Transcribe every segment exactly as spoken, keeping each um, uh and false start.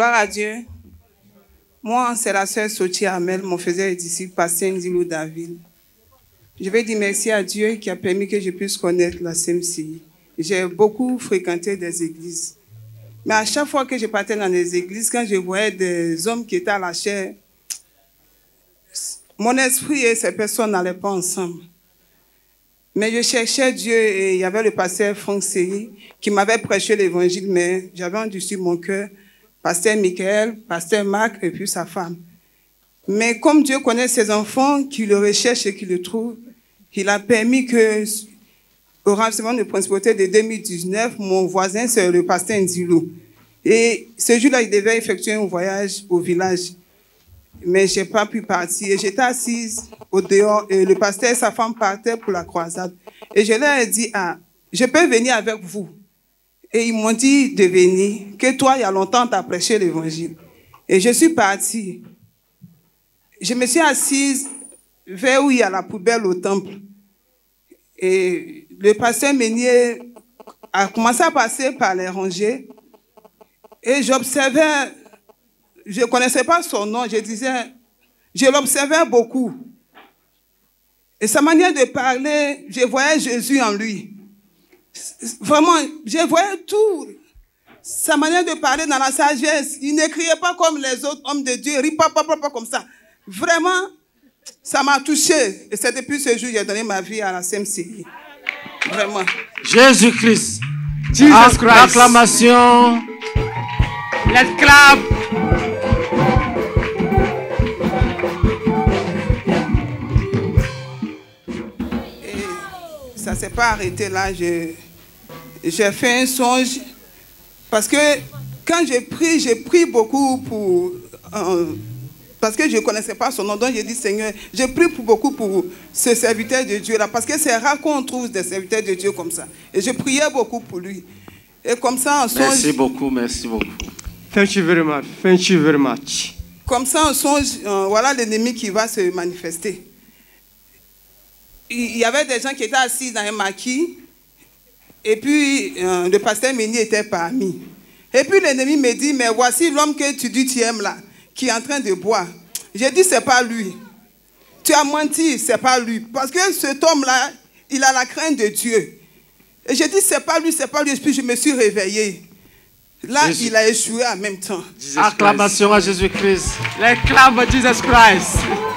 Gloire à Dieu. Moi, c'est la sœur Sochi Amel, mon frère disciple, pasteur Ndilou David. Je vais dire merci à Dieu qui a permis que je puisse connaître la C M C I. J'ai beaucoup fréquenté des églises. Mais à chaque fois que je partais dans les églises, quand je voyais des hommes qui étaient à la chair, mon esprit et ces personnes n'allaient pas ensemble. Mais je cherchais Dieu et il y avait le pasteur Franck Séry qui m'avait prêché l'évangile, mais j'avais entendu sur mon cœur pasteur Michael, pasteur Marc et puis sa femme. Mais comme Dieu connaît ses enfants qui le recherchent et qui le trouvent, il a permis que, au rassemblement de principauté de deux mille dix-neuf, mon voisin, c'est le pasteur Ndilou. Et ce jour-là, il devait effectuer un voyage au village. Mais je n'ai pas pu partir. Et j'étais assise au dehors et le pasteur et sa femme partaient pour la croisade. Et je leur ai dit, ah, je peux venir avec vous. Et ils m'ont dit de venir, que toi, il y a longtemps, tu as prêché l'évangile. Et je suis partie. Je me suis assise vers où il y a la poubelle au temple. Et le pasteur Meunier a commencé à passer par les rangées. Et j'observais, je ne connaissais pas son nom, je disais, je l'observais beaucoup. Et sa manière de parler, je voyais Jésus en lui. Vraiment, je voyais tout. Sa manière de parler dans la sagesse, il ne criait pas comme les autres hommes de Dieu, il ne pas, pas, pas, pas comme ça. Vraiment, ça m'a touché. Et c'est depuis ce jour que j'ai donné ma vie à la C M C I. Vraiment. Jésus-Christ. Jesus Christ. Acclamation. Let's clap. Et ça ne s'est pas arrêté là. J'ai fait un songe. Parce que quand j'ai prié, j'ai prié beaucoup pour... Euh, parce que je ne connaissais pas son nom. Donc j'ai dit, Seigneur, j'ai prié pour beaucoup pour ce serviteur de Dieu là. Parce que c'est rare qu'on trouve des serviteurs de Dieu comme ça. Et je priais beaucoup pour lui. Et comme ça, en songe... Merci beaucoup, merci beaucoup. Thank you very much. Thank you very much. Comme ça, en songe, euh, voilà l'ennemi qui va se manifester. Il y avait des gens qui étaient assis dans un maquis. Et puis, euh, le pasteur Meunier était parmi. Et puis, l'ennemi me dit, mais voici l'homme que tu dis tu aimes là, qui est en train de boire. J'ai dit, c'est pas lui. Tu as menti, c'est pas lui. Parce que cet homme-là, il a la crainte de Dieu. Et j'ai dit, c'est pas lui, c'est pas lui. Et puis, je me suis réveillée. Là, Jésus. Il a échoué en même temps. Jesus Acclamation Christ. À Jésus-Christ. Let's clap for Jesus Christ.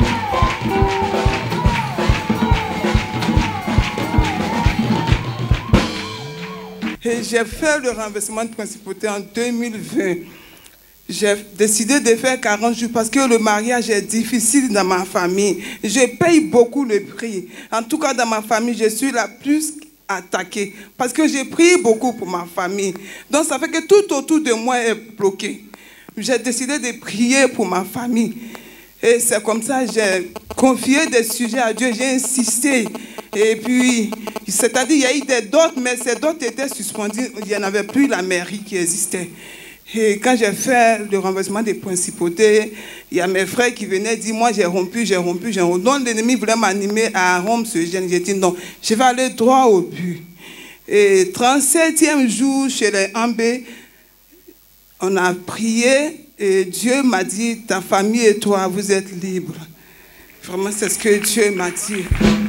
Et j'ai fait le renversement de principauté en deux mille vingt. J'ai décidé de faire quarante jours parce que le mariage est difficile dans ma famille. Je paye beaucoup le prix. En tout cas, dans ma famille, je suis la plus attaquée parce que j'ai prié beaucoup pour ma famille. Donc, ça fait que tout autour de moi est bloqué. J'ai décidé de prier pour ma famille. Et c'est comme ça que j'ai confié des sujets à Dieu. J'ai insisté. Et puis, c'est-à-dire, il y a eu des dots, mais ces dots étaient suspendus. Il n'y en avait plus la mairie qui existait. Et quand j'ai fait le renversement des principautés, il y a mes frères qui venaient dire, moi j'ai rompu, j'ai rompu, j'ai rompu. Donc l'ennemi voulait m'animer à rompre ce gène. J'ai dit non, je vais aller droit au but. Et trente-septième jour chez les Ambé, on a prié et Dieu m'a dit, ta famille et toi, vous êtes libres. Vraiment, c'est ce que Dieu m'a dit.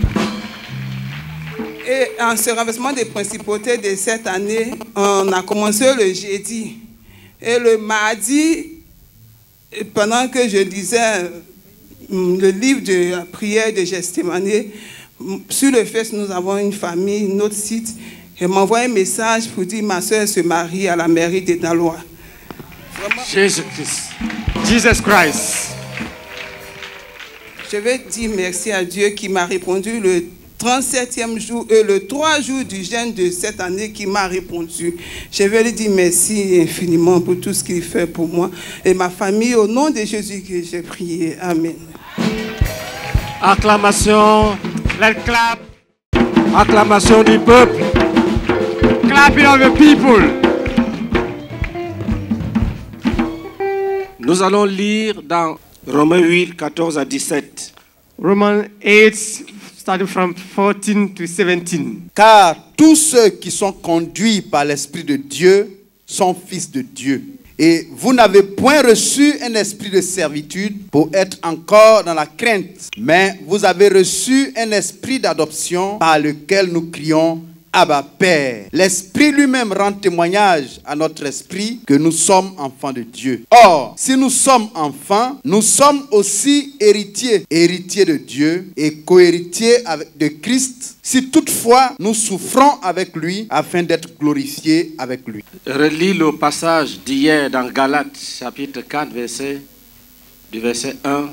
Et en ce renversement des principautés de cette année, on a commencé le jeudi. Et le mardi, pendant que je lisais le livre de la prière de Gethsémani, sur le fait nous avons une famille, notre site, elle m'envoie un message pour dire ma soeur se marie à la mairie de Dalois. Jésus-Christ. Jesus Christ. Je vais dire merci à Dieu qui m'a répondu le trente-septième jour, et le trois jours du jeûne de cette année qui m'a répondu. Je vais lui dire merci infiniment pour tout ce qu'il fait pour moi et ma famille. Au nom de Jésus que j'ai prié. Amen. Acclamation. Let's clap. Acclamation du peuple. Clapping of the people. Nous allons lire dans Romains huit, quatorze à dix-sept. Romans eight, starting from fourteen to seventeen. Car tous ceux qui sont conduits par l'Esprit de Dieu sont fils de Dieu. Et vous n'avez point reçu un esprit de servitude pour être encore dans la crainte, mais vous avez reçu un esprit d'adoption par lequel nous crions Abba Père. L'Esprit lui-même rend témoignage à notre esprit que nous sommes enfants de Dieu. Or, si nous sommes enfants, nous sommes aussi héritiers, héritiers de Dieu et co-héritiers de Christ, si toutefois nous souffrons avec lui afin d'être glorifiés avec lui. Relis le passage d'hier dans Galates, chapitre quatre, verset, du verset un.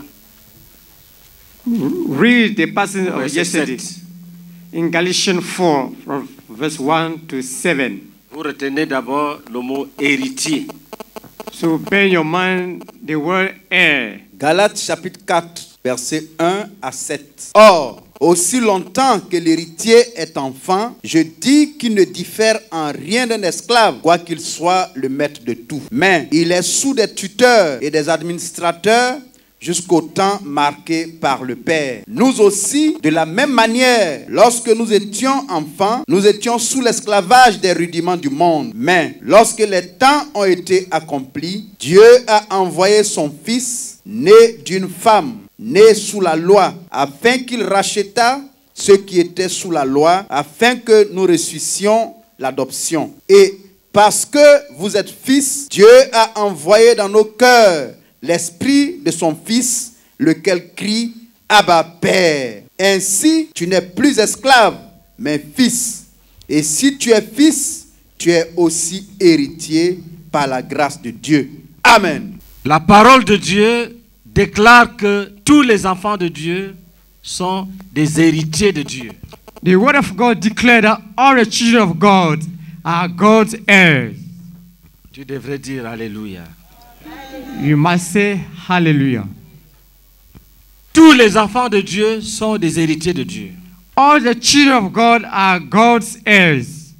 Read the passage of verset yesterday sept. in Galatians four, from verse one to seven. Vous retenez d'abord le mot héritier. So bear in your mind the word heir. Galates chapitre quatre, versets un à sept. Or, aussi longtemps que l'héritier est enfant, je dis qu'il ne diffère en rien d'un esclave, quoiqu'il soit le maître de tout. Mais il est sous des tuteurs et des administrateurs jusqu'au temps marqué par le Père. Nous aussi, de la même manière, lorsque nous étions enfants, nous étions sous l'esclavage des rudiments du monde. Mais lorsque les temps ont été accomplis, Dieu a envoyé son Fils, né d'une femme, né sous la loi, afin qu'il rachètât ceux qui étaient sous la loi, afin que nous reçussions l'adoption. Et parce que vous êtes fils, Dieu a envoyé dans nos cœurs l'esprit de son Fils, lequel crie « Abba, Père ». Ainsi, tu n'es plus esclave, mais fils. Et si tu es fils, tu es aussi héritier par la grâce de Dieu. Amen. La parole de Dieu déclare que tous les enfants de Dieu sont des héritiers de Dieu. The word of God declared that all the children of God are God's heirs. Tu devrais dire Alléluia. You must say hallelujah. Tous les enfants de Dieu sont des héritiers de Dieu. All the children of God are God's heirs.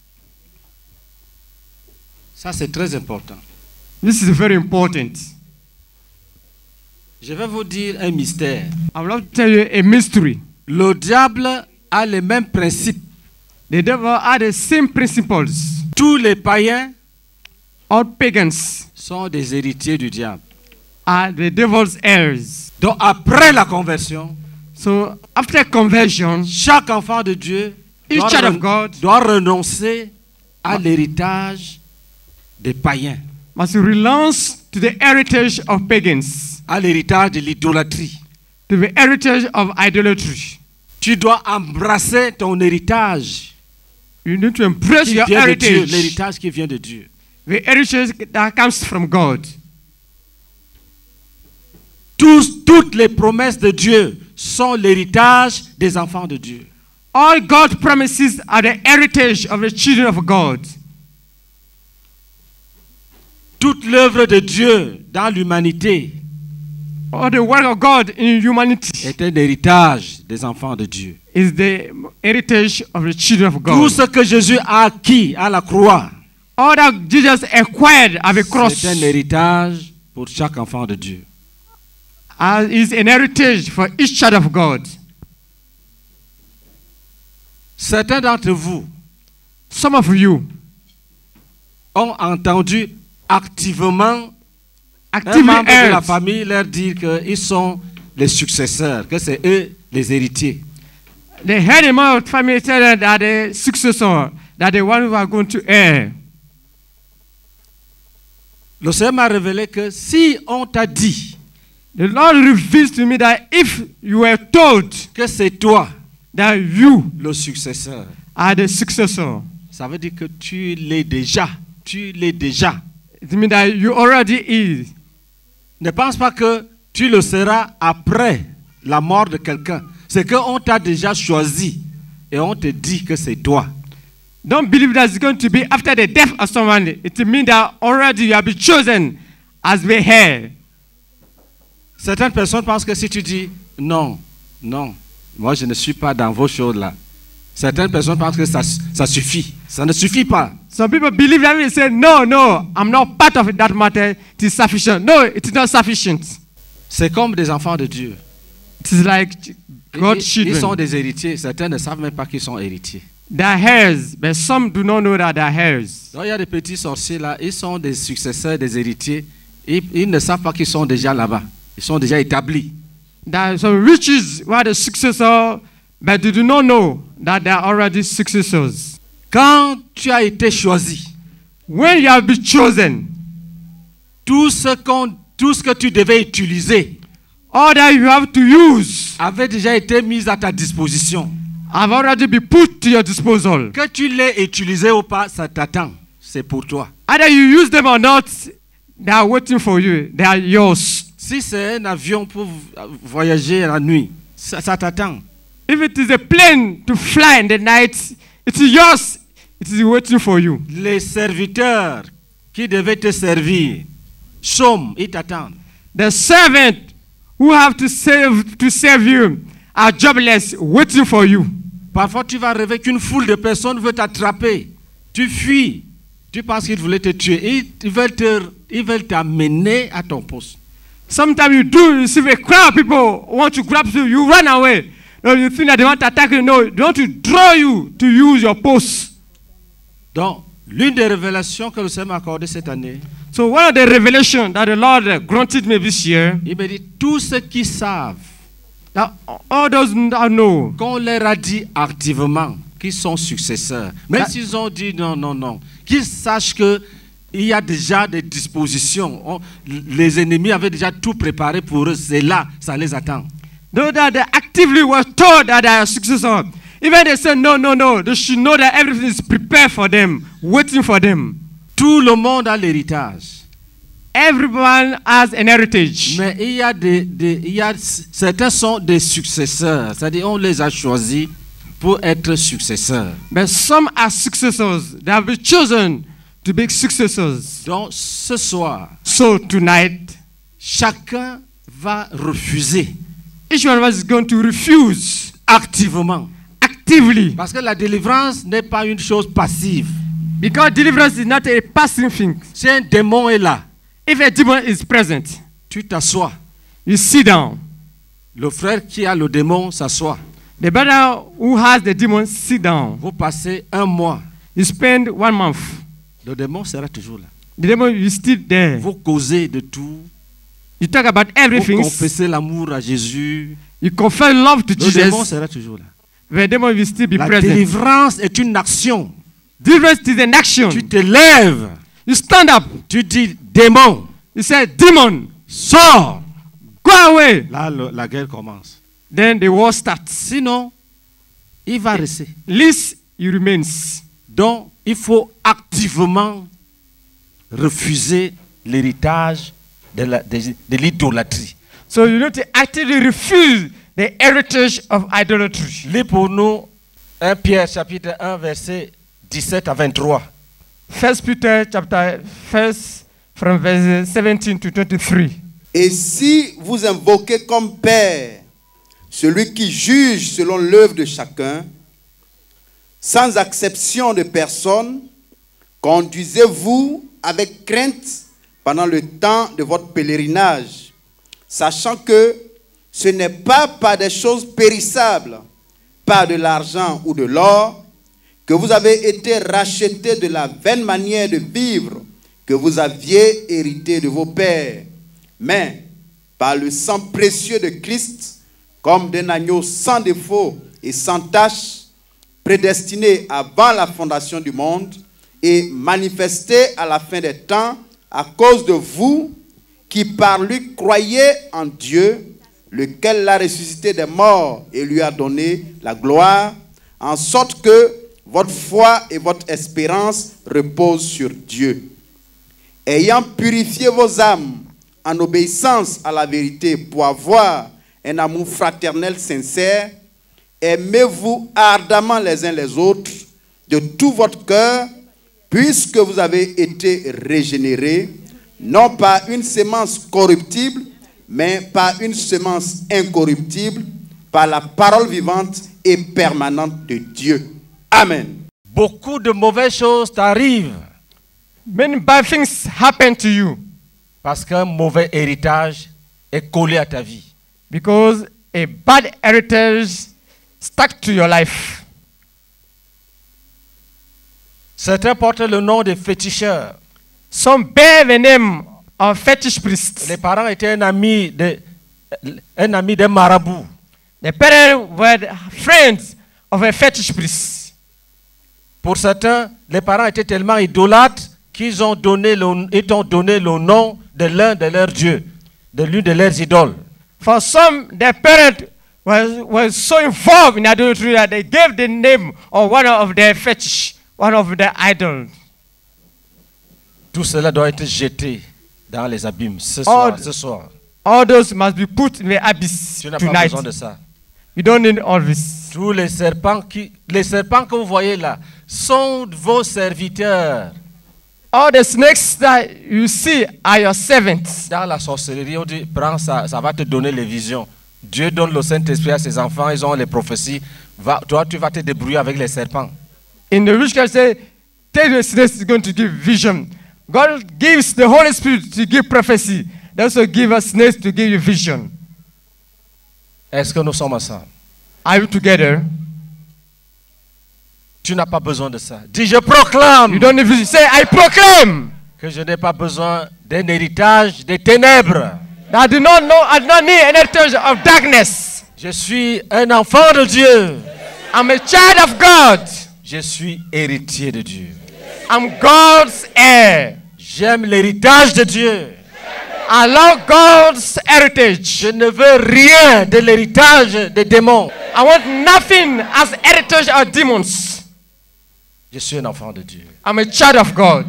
Ça, c'est très important. This is very important. Je vais vous dire un mystère. I would love to tell you a mystery. Le diable a les mêmes principes. The devil had the same principles. Tous les païens All pagans sont des héritiers du diable. are the devil's heirs. Donc après la conversion, So after conversion, chaque enfant de Dieu each doit, child of ren- God doit renoncer à l'héritage des païens, must renounce to the heritage of pagans, à l'héritage de l'idolâtrie. to the heritage of idolatry. Tu dois embrasser ton héritage You need to embrace qui your vient de Dieu, heritage, l'héritage qui vient de Dieu. the heritage that comes from God. Tous, toutes les promesses de Dieu sont l'héritage des enfants de Dieu. All God's promises are the heritage of the children of God. Toute l'œuvre de Dieu dans l'humanité All the work of God in humanity est un héritage des enfants de Dieu. is the heritage of the children of Tout God. ce que Jésus a acquis à la croix, All that Jesus acquired at the cross c'est un héritage pour chaque enfant de Dieu. uh, is an heritage for each child of God. Certains d'entre vous Some of you ont entendu activement un actively membre de la heard famille leur dire qu'ils sont les successeurs, que c'est eux les héritiers. the head among of family tell that the successor, that the one who are going to heir. Le Seigneur m'a révélé que si on t'a dit The Lord reveals to me that if you were told que c'est toi that you le successeur, are the successor, ça veut dire que tu l'es déjà. Tu l'es déjà. it means that you already is. Ne pense pas que tu le seras après la mort de quelqu'un. C'est qu'on t'a déjà choisi et on te dit que c'est toi. Don't believe that it's going to be after the death of someone. It means that already you have been chosen as the heir. Certaines personnes pensent que si tu dis non, non, moi je ne suis pas dans vos choses là. Certaines personnes pensent que ça, ça suffit. Ça ne suffit pas. Some people believe that when they say, no, no, I'm not part of that matter, it is sufficient. No, it is not sufficient. C'est comme des enfants de Dieu. It is like Ils, God's ils sont children. des héritiers. Certains ne savent même pas qu'ils sont héritiers. They're heirs, but some do not know that they're heirs. Donc il y a des petits sorciers là, ils sont des successeurs, des héritiers. Ils, ils ne savent pas qu'ils sont déjà là-bas. Ils sont déjà établis. There are some riches who are the successor, but they do not know that they are already successors. Quand tu as été choisi, When you have been chosen, tout ce, qu'on, tout ce que tu devais utiliser all that you have to use avait déjà été mis à ta disposition. have already been put to your disposal. Que tu l'aies utilisé ou pas, ça t'attend. C'est pour toi. Either you use them or not, they are waiting for you. They are yours. Si c'est un avion pour voyager la nuit, ça, ça t'attend. If it is a plane to fly in the night, it is yours. It is waiting for you. Les serviteurs qui devaient te servir, chôment, ils t'attendent. The servant who have to serve to serve you are jobless, waiting for you. Parfois, tu vas rêver qu'une foule de personnes veut t'attraper. Tu fuis. Tu penses qu'ils voulaient te tuer. Ils, ils veulent te, ils veulent t'amener à ton poste. Sometimes you do receive a crowd of people who want to grab you, you run away. No, you think that they want to attack you. No, they want to draw you to use your post. Donc, l'une des révélations que le Seigneur m'a accordées cette année, So one of the revelations that the Lord granted me this year, il me dit, tous ceux qui savent, that all those that know, qu'on leur a dit activement qu'ils sont successeurs, même That- s'ils ont dit non, non, non, qu'ils sachent que il y a déjà des dispositions. On- les ennemis avaient déjà tout préparé pour eux. C'est là, ça les attend. though that they actively were told that they are successors, even they say no, no, no, they should know that everything is prepared for them, waiting for them. Tout le monde a l'héritage. Everyone has an heritage. Mais il y a des, des- il y a, certains sont des successeurs. C'est-à-dire on les a choisis pour être successeurs. But some are successors. They have been chosen to be successors. Donc ce soir, So tonight, chacun va refuser each one of us is going to refuse activement. actively. Parce que la délivrance n'est pas une chose passive. Because deliverance is not a passing thing. Si un démon est là, If a demon is present, tu t'assois. you sit down. Le frère qui a le démon s'assoit. The brother who has the demon sit down. Vous passez un mois. You spend one month. Le démon sera toujours là. The demon is still there. Vous causez de tout. You talk about Vous everything. confessez l'amour à Jésus. You confess love to Le démon Jesus. sera toujours là. The demon will still be La present. délivrance est une action. Deliverance is an action. Tu te lèves. You stand up. Tu dis démon, You say, demon, sors. go away. Là, le- la guerre commence. Then the war starts. Sinon, il va rester. Least he remains. Donc, il faut activement refuser l'héritage de la- de- de l'idolâtrie. So you need to actively refuse the heritage of idolatry. Lis pour nous un Pierre chapitre un verset dix-sept à vingt-trois. First Peter chapter first from verse seventeen to twenty-three. Et si vous invoquez comme Père celui qui juge selon l'œuvre de chacun, sans acception de personne, conduisez-vous avec crainte pendant le temps de votre pèlerinage, sachant que ce n'est pas par des choses périssables, pas de l'argent ou de l'or, que vous avez été rachetés de la vaine manière de vivre que vous aviez hérité de vos pères, mais par le sang précieux de Christ, comme d'un agneau sans défaut et sans tache, prédestiné avant la fondation du monde et manifesté à la fin des temps à cause de vous qui par lui croyez en Dieu, lequel l'a ressuscité des morts et lui a donné la gloire, en sorte que votre foi et votre espérance reposent sur Dieu. Ayant purifié vos âmes en obéissance à la vérité pour avoir un amour fraternel sincère, aimez-vous ardemment les uns les autres de tout votre cœur, puisque vous avez été régénérés, non par une semence corruptible, mais par une semence incorruptible, par la parole vivante et permanente de Dieu. Amen. Beaucoup de mauvaises choses t'arrivent Many bad things happen to you parce qu'un mauvais héritage est collé à ta vie. because a bad heritage stuck to your life. Certains portent le nom de féticheurs. Some bear the name of fetish priests. Les parents étaient un ami de, un ami d'un marabout. The parents were friends of a fetish priest. Pour certains, les parents étaient tellement idolâtres qu'ils ont donné le, ils ont donné le nom de l'un de leurs dieux, de l'une de leurs idoles. For some, their parents was, was so involved in adultery that they gave the name of one of their fetish, one of their idols. Tout cela doit être jeté dans les abîmes ce All, soir. Ce soir. all those must be put in the abyss Tu n'as pas tonight. besoin de ça. You don't need all this. Tous les serpents, qui, les serpents que vous voyez là sont vos serviteurs. All the snakes that you see are your servants. Dans la sorcellerie, on dit, prends ça, ça va te donner les visions. Dieu donne le Saint-Esprit à ses enfants, ils ont les prophéties. Va, toi, tu vas te débrouiller avec les serpents. In the witchcraft, say, take the snakes is going to give vision. God gives the Holy Spirit to give prophecy. They also give us snakes to give you vision. Est-ce que nous sommes ensemble? Are you together? Tu n'as pas besoin de ça. Dis, je proclame You don't need vision. Say, I proclaim que je n'ai pas besoin d'un héritage des ténèbres. that I do not know, I do not need any touch of darkness. Je suis un enfant de Dieu. I'm a child of God. Je suis héritier de Dieu. I'm God's heir. J'aime l'héritage de Dieu. I love God's heritage. Je ne veux rien de l'héritage des démons. I want nothing as heritage of demons. Je suis un enfant de Dieu. I'm a child of God.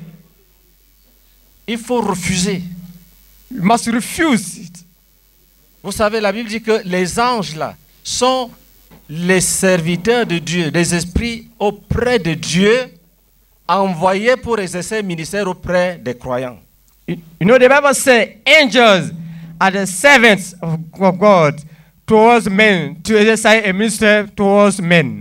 Il faut refuser. You must refuse it. Vous savez, la Bible dit que les anges là sont les serviteurs de Dieu, les esprits auprès de Dieu, envoyés pour exercer un ministère auprès des croyants. You, you know, the Bible says angels are the servants of of God towards men, to exercise a ministry towards men.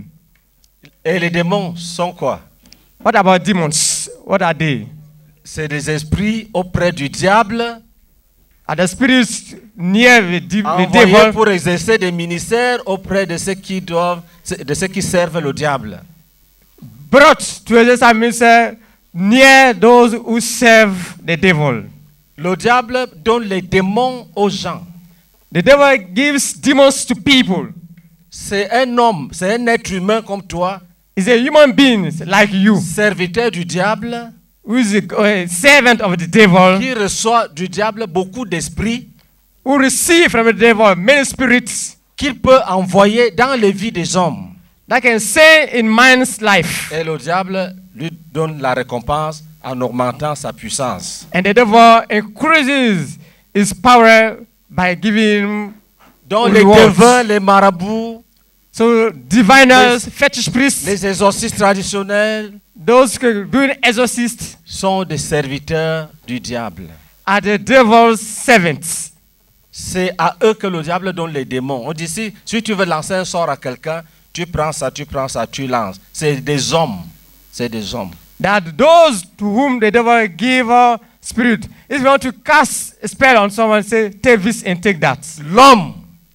Et les démons sont quoi? What about demons? What are they? C'est des esprits auprès du diable, Are the spirits near the, de- the envoyés devil pour exercer des ministères auprès de ceux qui doivent, de ceux qui servent le diable. brought to exercise ministry near those who serve the devil? Le diable donne les démons aux gens. The devil gives demons to people. C'est un homme, c'est un être humain comme toi, He's a human being like you, serviteur du diable, who is a, a servant of the devil, qui reçoit du diable beaucoup d'esprits who receive from the devil many spirits qu'il peut envoyer dans les vies des hommes. that can say in man's life. Et le diable lui donne la récompense en augmentant sa puissance. And the devil increases his power by giving him Donc les rewards. devins, les marabouts, So diviners, fetish priests, les exorcistes traditionnels those who doing exorcists sont des serviteurs du diable. are the devil's servants. C'est à eux que le diable donne les démons. On dit si, si tu veux lancer un sort à quelqu'un, tu prends ça, tu prends ça, tu lances. C'est des hommes. C'est des hommes. That those to whom the devil give a spirit, if you want to cast a spell on someone, say, take this and take that. L'homme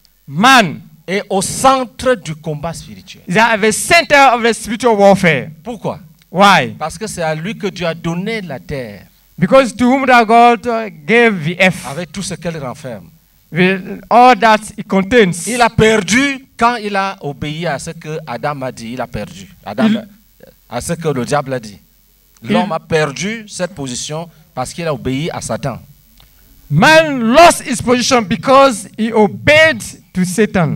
Man est au centre du combat spirituel. is at the center of the spiritual warfare. Pourquoi? Why? Parce que c'est à lui que Dieu a donné la terre, Because to whom that God uh, gave the earth, avec tout ce qu'elle renferme. with all that it contains. Il a perdu quand il a obéi à ce que Adam a dit. Il a perdu. Adam, Il- à ce que le diable a dit. L'homme a perdu cette position parce qu'il a obéi à Satan. Man lost his position because he obeyed to Satan.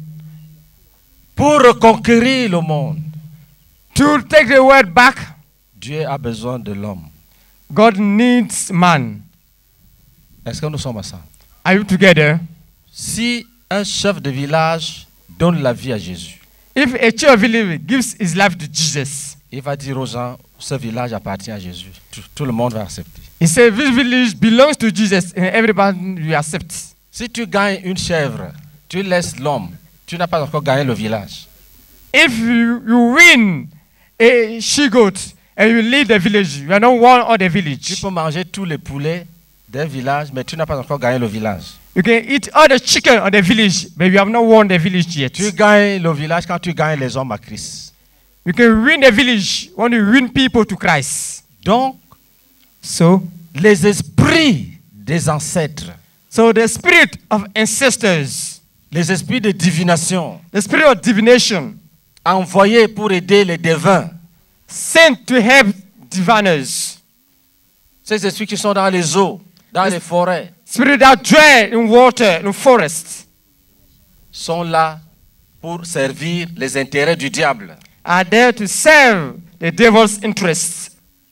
Pour reconquérir le monde, To take the word back, Dieu a besoin de l'homme. God needs man. Est-ce que nous sommes ensemble? Are you together? Si un chef de village donne la vie à Jésus, If a child of village gives his life to Jesus, il va dire aux gens, ce village appartient à Jésus. Tout, tout le monde va accepter. he said, this village belongs to Jesus, and everybody will accept. Si tu gagnes une chèvre, tu laisses l'homme, tu n'as pas encore gagné le village. If you, you win a she-goat and you leave the village, you are not one of the Tu village. peux manger tous les poulets d'un village, mais tu n'as pas encore gagné le village. You can eat all the chicken of the village, but you have not won the village yet. Tu gagnes le village quand tu gagnes les hommes à Christ. You can win a village when you win people to Christ. Donc, So, les esprits des ancêtres, so the spirit of ancestors, les esprits de divination, the spirit of divination, envoyés pour aider les devins, sent to help diviners, ces esprits qui sont dans les eaux, dans les forêts, spirit that dwell in water, in forests, sont là pour servir les intérêts du diable. are there to serve the devil's interests.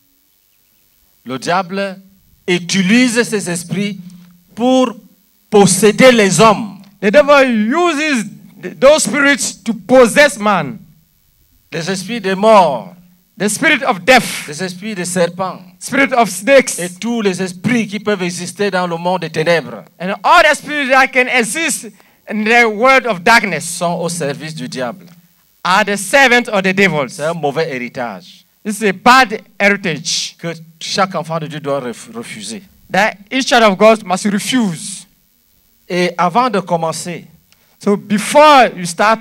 Le diable utilise ces esprits pour posséder les hommes. The devil uses th- those spirits to possess man. Les esprits des morts, The spirit of death, les esprits des serpents spirit of snakes, et tous les esprits qui peuvent exister dans le monde des ténèbres and all the spirits that can exist in the world of darkness sont au service du diable. are the servants of the devils. C'est un mauvais héritage This is a bad heritage que chaque enfant de Dieu doit ref- refuser. that each child of God must refuse. Et avant de commencer, So before you start,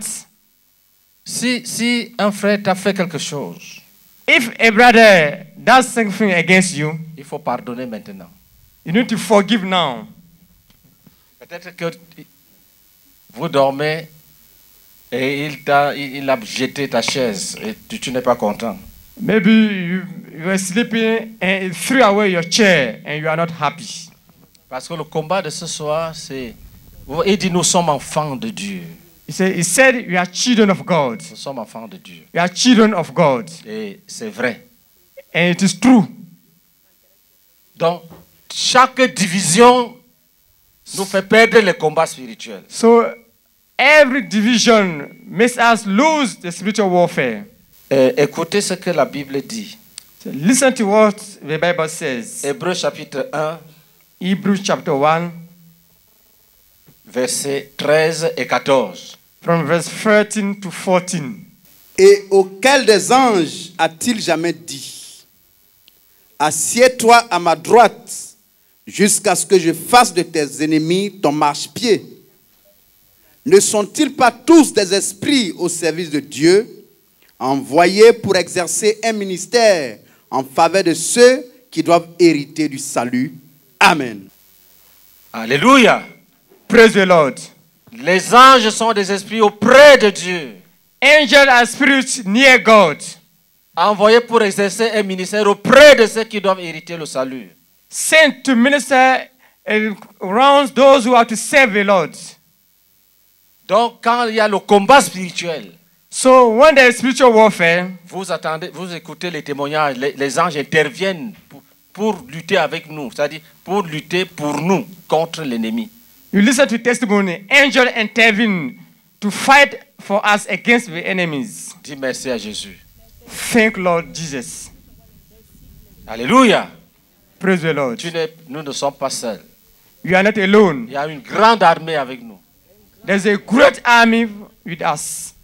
si, si un frère t'a fait quelque chose, if a brother does something against you, il faut pardonner maintenant. you need to forgive now. Peut-être que vous dormez et il, t'a, il, il a jeté ta chaise et tu, tu n'es pas content. Maybe you, you were sleeping and he threw away your chair and you are not happy. Parce que le combat de ce soir, c'est... Il dit, nous sommes enfants de Dieu. He said, he said, you are children of God. Nous sommes enfants de Dieu. You are children of God. Et c'est vrai. And it is true. Donc, chaque division nous fait perdre les combats spirituels. So every division makes us lose the spiritual warfare. Euh, écoutez ce que la Bible dit. So listen to what the Bible says. Hébreux chapitre un, Hebrews chapter one, versets treize et quatorze. from verse thirteen to fourteen. Et auquel des anges a-t-il jamais dit, assieds-toi à ma droite jusqu'à ce que je fasse de tes ennemis ton marchepied? Ne sont-ils pas tous des esprits au service de Dieu, envoyés pour exercer un ministère en faveur de ceux qui doivent hériter du salut? Amen. Alléluia. Praise the Lord. Les anges sont des esprits auprès de Dieu, Angels are spirits near God, envoyés pour exercer un ministère auprès de ceux qui doivent hériter le salut. sent to minister around those who are to serve the Lord. Donc, quand il y a le combat spirituel, So when there is spiritual warfare, vous attendez, vous écoutez les témoignages, les, les anges interviennent pour, pour lutter avec nous, c'est-à-dire pour lutter pour nous contre l'ennemi. you listen to testimony, angels intervene to fight for us against the enemies. Dis merci à Jésus. Thank Lord Jesus. Alléluia. Praise the Lord. Tu n'es- nous ne sommes pas seuls. You are not alone. Il y a une grande armée avec nous. There's a great army with us.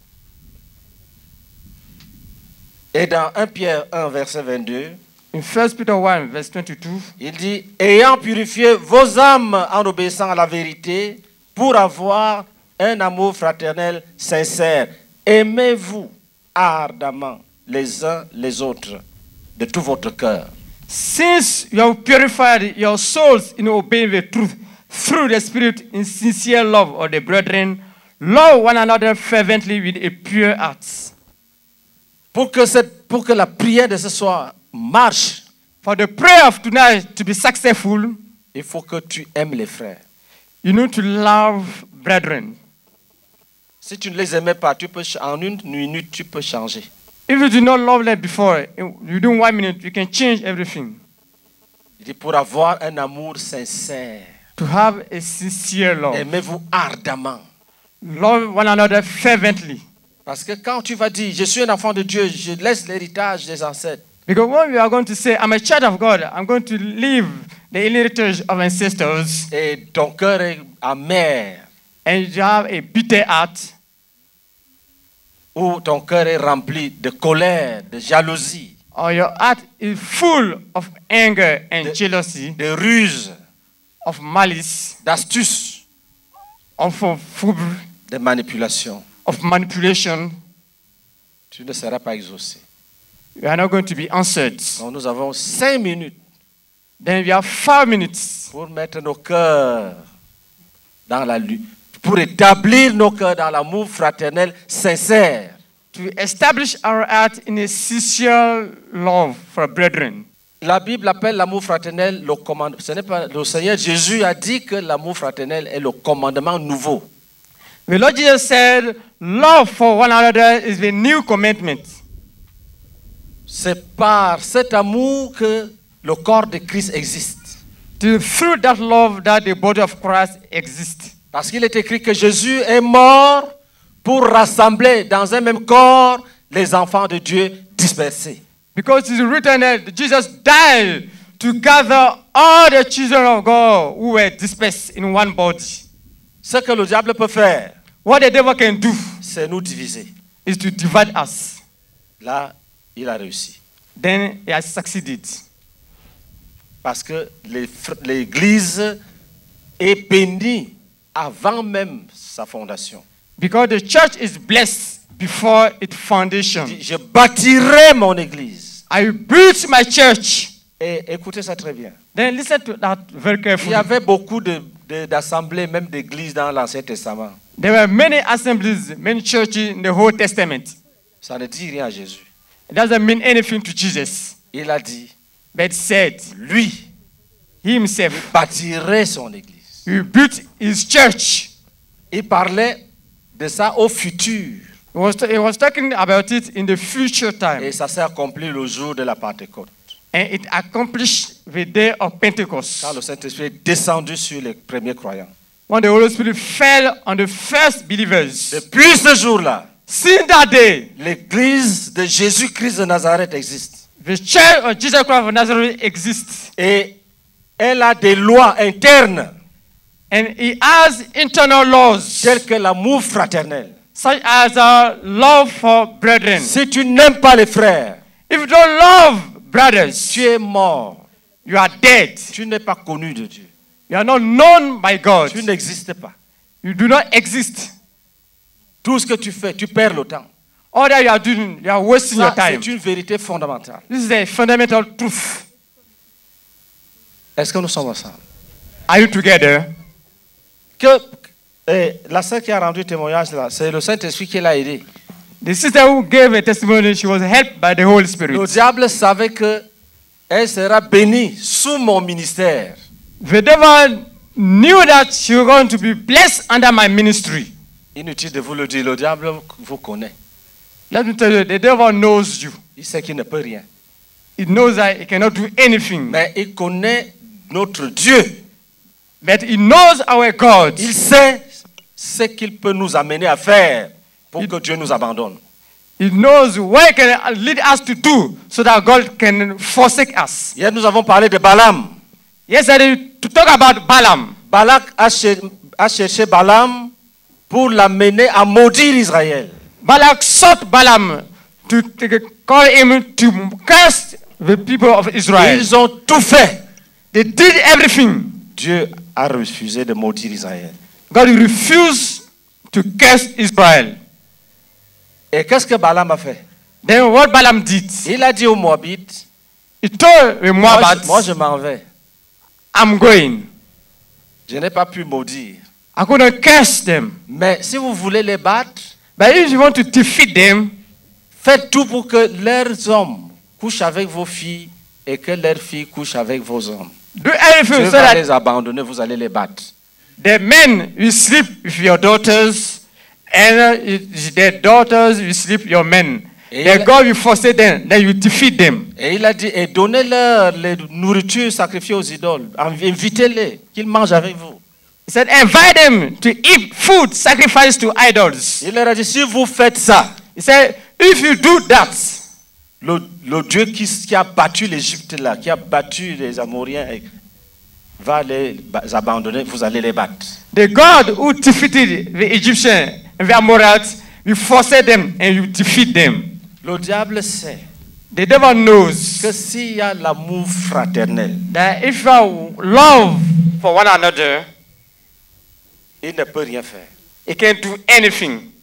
Et dans un Pierre un, verset vingt-deux, In First Peter one, verse twenty-two, il dit, ayant purifié vos âmes en obéissant à la vérité, pour avoir un amour fraternel sincère, aimez-vous ardemment les uns les autres de tout votre cœur. since you have purified your souls in obeying the truth through the Spirit in sincere love of the brethren, love one another fervently with a pure heart. Pour que, cette, pour que la prière de ce soir marche, For the prayer of tonight to be successful, il faut que tu aimes les frères. you need to love brethren. Si tu ne les aimais pas, tu peux, ch- en une minute, tu peux changer. If you do not love them before, in- within one minute, you can change everything. Il dit, pour avoir un amour sincère, To have a sincere love. aimez-vous ardemment. Love one another fervently. Parce que quand tu vas dire, je suis un enfant de Dieu, je laisse l'héritage des ancêtres, Because when we are going to say, I'm a child of God, I'm going to leave the heritage of ancestors, et ton cœur est amer, and you have a bitter heart, ou ton cœur est rempli de colère, de jalousie, or your heart is full of anger and The- jealousy, de ruse, of malice, d'astuce, of of fool, de manipulation, of manipulation, tu ne seras pas exaucé. You are not going to be answered. Donc nous avons cinq minutes Then we have five minutes pour mettre nos cœurs dans la lutte, pour établir nos cœurs dans l'amour fraternel sincère. to establish our heart in a sincere love for brethren. La Bible appelle l'amour fraternel le commandement. Ce n'est pas le Seigneur Jésus a dit que l'amour fraternel est le commandement nouveau. The Lord Jesus said, love for one another is the new commandment. C'est par cet amour que le corps de Christ existe. To, through that love that the body of Christ exists. Parce qu'il est écrit que Jésus est mort pour rassembler dans un même corps les enfants de Dieu dispersés. Because it's written that Jesus died to gather all the children of God who were dispersed in one body. Ce que le diable peut faire, What the devil can do c'est nous diviser. is to divide us. Là, il a réussi. Then he has succeeded. Parce que les fr- l'Église est bénie avant même sa fondation. Because the church is blessed before its foundation. Il dit, je bâtirai mon Église. I built my church. Et écoutez ça très bien. Then listen to that very Il carefully. y avait beaucoup de, de- d'assemblées, même d'églises dans l'Ancien Testament. There were many assemblies, many churches in the Old Testament. Ça ne dit rien à Jésus. It doesn't mean anything to Jesus. Il a dit, But said, lui he himself, bâtirait son Église. he built his church. Il parlait de ça au futur. He was, he was talking about it in the future time. Et ça s'est accompli le jour de la Pentecôte. And it accomplished the day of Pentecost. Quand le Saint-Esprit est descendu sur les premiers croyants. When the Holy Spirit fell on the first believers. Depuis ce jour-là, Since that day, l'Église de Jésus-Christ de Nazareth existe. the church of Jesus Christ of Nazareth exists. Et elle a des lois internes, And he has internal laws, telles que l'amour fraternel. such as our love for brethren. Si tu n'aimes pas les frères, If you don't love brothers, tu es mort. you are dead. Tu n'es pas connu de Dieu. You are not known by God. Tu n'existes pas. You do not exist. Tout ce que tu fais, tu perds le temps. All that you are doing, you are wasting Ça, your time. c'est une vérité fondamentale. This is a fundamental truth. Est-ce que nous sommes ensemble? Are you together? Que eh, la sœur qui a rendu témoignage là, c'est le Saint-Esprit qui l'a aidé. The sister who gave a testimony, she was helped by the Holy Le Spirit. diable savait que elle sera bénie sous mon ministère. The devil knew that she was going to be blessed under my ministry. Inutile de vous le dire, le diable vous connaît. Let me tell you, the devil knows you. Il sait qu'il ne peut rien. He knows that he cannot do anything. Mais il connaît notre Dieu. But he knows our God. Il sait ce qu'il peut nous amener à faire pour que Dieu nous abandonne. He knows what he can lead us to do so that God can forsake us. Hier, nous avons parlé de Balaam. Yesterday, to talk about Balaam. Balak a, cher- a cherché Balaam pour l'amener à maudire Israël. Balak sought Balaam to, to call him to curse the people of Israel. Ils ont tout fait. They did everything. Dieu a refusé de maudire Israël. God refused to curse Israel. Et qu'est-ce que Balaam a fait? Then what Balaam did, Il a dit aux Moabites, he told the moi, je- Moabites, moi je m'en vais. I'm going. Je n'ai pas pu maudire. I'm going to curse them. Mais si vous voulez les battre, But if you want to defeat them, faites tout pour que leurs hommes couchent avec vos filles et que leurs filles couchent avec vos hommes. do everything Dieu so va that les abandonner, vous allez les battre. the men will sleep with your daughters, and uh, their daughters will sleep with your men. Et Then il- God will forsake them, then you defeat them. Et il a dit, et donnez-leur les nourritures sacrifiées aux idoles. Invitez-les, qu'ils mangent avec vous. He said, invite them to eat food sacrificed to idols. Il leur a dit, si vous faites ça, He said, if you do that, le, le Dieu qui, qui a battu l'Égypte là, qui a battu les Amoriens, va les ba- abandonner, vous allez les battre. the God who defeated the Egyptians and the Amorites will forsake them and you defeat them. Le diable sait The devil knows que s'il y a l'amour fraternel, that if you have love for one another, il ne peut rien faire. he can't do anything.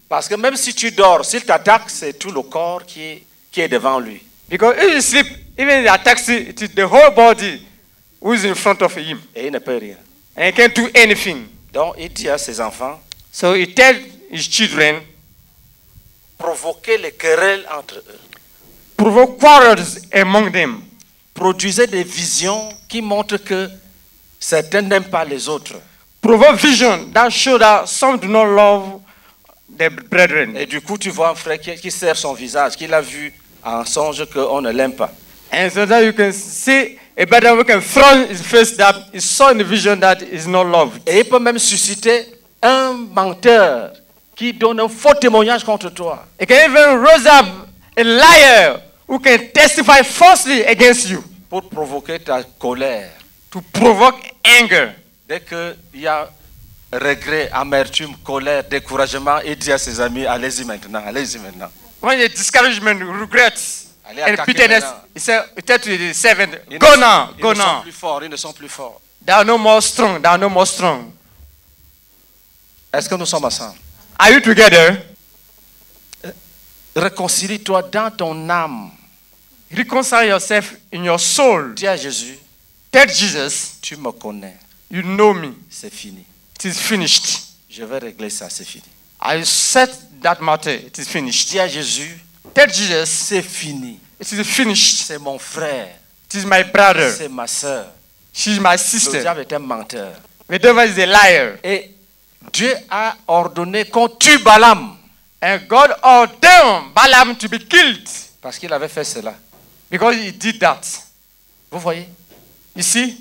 Parce que même si tu dors, s'il t'attaque, c'est tout le corps qui est, qui est devant lui. Because if you sleep, even in a taxi, it is the whole body who is in front of him. Et il ne peut rien. And he can't do anything. Donc il dit à ses enfants, So he tells his children, provoquez les querelles entre eux. provoke quarrels among them. Produisez des visions qui montrent que certains n'aiment pas les autres. Provoke vision that show that some do not love their brethren. Et du coup, tu vois un frère qui, qui serre son visage, qu'il a vu en songe qu'on ne l'aime pas. And so that you can see a brother who can throw his face that he saw in the vision that is not loved. Et il peut même susciter un menteur qui donne un faux témoignage contre toi. It can even raise up a liar who can testify falsely against you Pour provoquer ta colère. to provoke anger. Dès qu'il y a regret, amertume, colère, découragement, il dit à ses amis, allez-y maintenant, allez-y maintenant. When the discouragement, regrets, Allez and attaquer bitterness, maintenant. he said, he said to the servant, Ils go ne- now, ils go ne sont now. plus forts, ils ne sont plus forts. They are no more strong. They are no more strong. Est-ce que nous sommes ensemble? Are you together? Réconcilie-toi dans ton âme. Reconcile yourself in your soul. Dis à Jésus, Tell Jesus, tu me connais, you know me. c'est fini. It is finished. Je vais régler ça, c'est fini. I set that matter. It is finished. Dis à Jésus, Tell Jesus, c'est fini. it is finished. C'est mon frère, It is my brother. c'est ma soeur. She is my Le sister. diable est un menteur. The devil is a liar. Et Dieu a ordonné qu'on tue Balaam And God ordained Balaam to be killed parce qu'il avait fait cela. because he did that. Vous voyez? You see?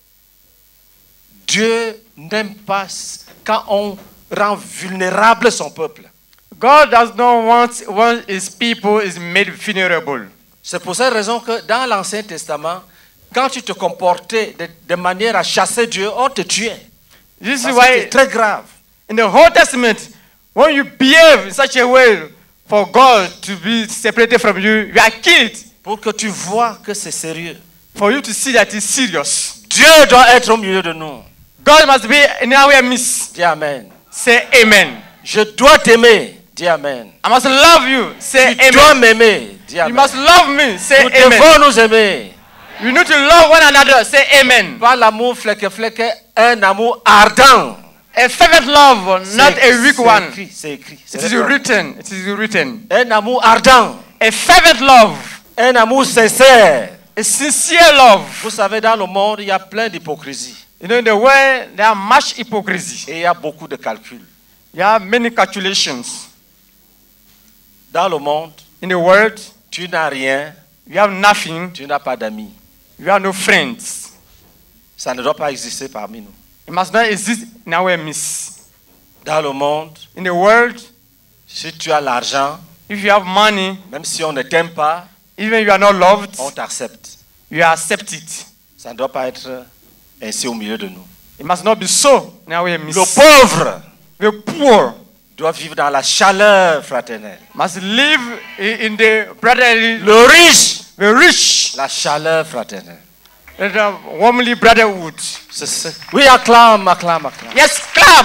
Dieu n'aime pas quand on rend vulnérable son peuple. God does not want when his people is made vulnerable. C'est pour cette raison que dans l'Ancien Testament, quand tu te comportais de, de manière à chasser Dieu, on te tuait. This is Parce que c'est why très grave. in the Old Testament, when you behave in such a way for God to be separated from you, you are killed. Pour que tu vois que c'est sérieux. For you to see that it's serious. Dieu doit être au milieu de nous. God must be in our midst. Dis Amen. Say amen. Je dois t'aimer. Dis Amen. I must love you. Say Tu dois amen. m'aimer. Dis You Amen. must love me. Say Nous amen. devons nous aimer. You need to love one another. Say amen. Pas l'amour fleque-fleque, un amour ardent. A fervent love, not C'est- a weak c'est one. écrit, c'est écrit. It C'est is écrit. written. It is written. Un amour ardent. A fervent love. Un amour sincère. A sincere love. Vous savez, dans le monde, il y a plein d'hypocrisie. You know, in the world, there are much hypocrisy. Et il y a beaucoup de calculs. There are many calculations. Dans le monde, In the world, tu n'as rien, you have nothing. tu n'as pas d'amis. You have no friends. Ça ne doit pas exister parmi nous. It must not exist in our midst. Dans le monde, In the world, si tu as l'argent, if you have money, même si on ne t'aime pas, even you are not loved, on t'accepte. you are accepted. Ça ne doit pas être ainsi au milieu de nous. It must not be so in our Le midst. pauvre The poor doit vivre dans la chaleur fraternelle. must live i- in the brotherly, Le riche, the rich, la chaleur fraternelle. and the warmly brotherhood. C'est ça. Oui, acclame, acclame, acclame. Yes, clap.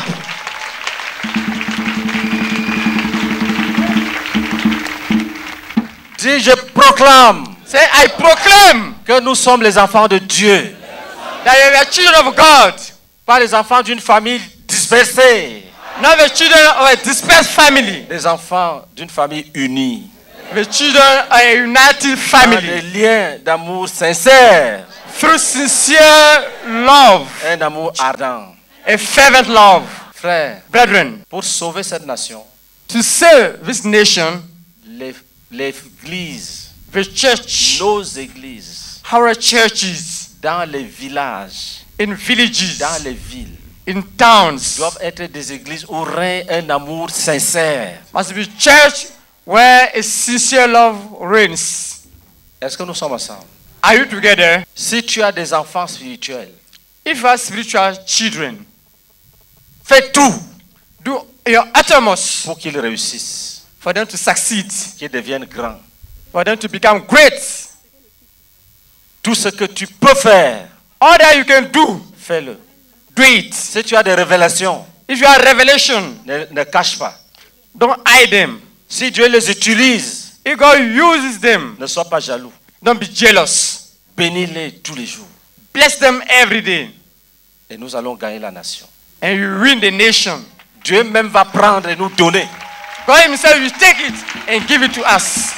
Dis, je proclame Say, I proclaim que nous sommes les enfants de Dieu, that you are children of God, pas les enfants d'une famille dispersée, not the children of a dispersed family, les enfants d'une famille unie, the children of a united dans des family, liens d'amour sincère, through sincere love, un amour ardent. a fervent love. Frère, Brethren, pour sauver cette nation, to save this nation, les- l'église, the church, nos églises, our churches, dans les villages, in villages, dans les villes, in towns, doivent être des églises où règne un amour sincère. must be church where a sincere love reigns. Est-ce que nous sommes ensemble? Are you together? Si tu as des enfants spirituels, If you have spiritual children, fais tout do your uttermost pour qu'ils réussissent, for them to succeed, qu'ils deviennent grands. for them to become great. Tout ce que tu peux faire, All that you can do, fais-le. do it. Si tu as des révélations, If you have revelation, ne, ne cache pas. don't hide them. Si Dieu les utilise, If God uses them, ne sois pas jaloux. don't be jealous. Bénis-les tous les jours. Bless them every day. Et nous allons gagner la nation. And you win the nation. Dieu même va prendre et nous donner. God himself will take it and give it to us.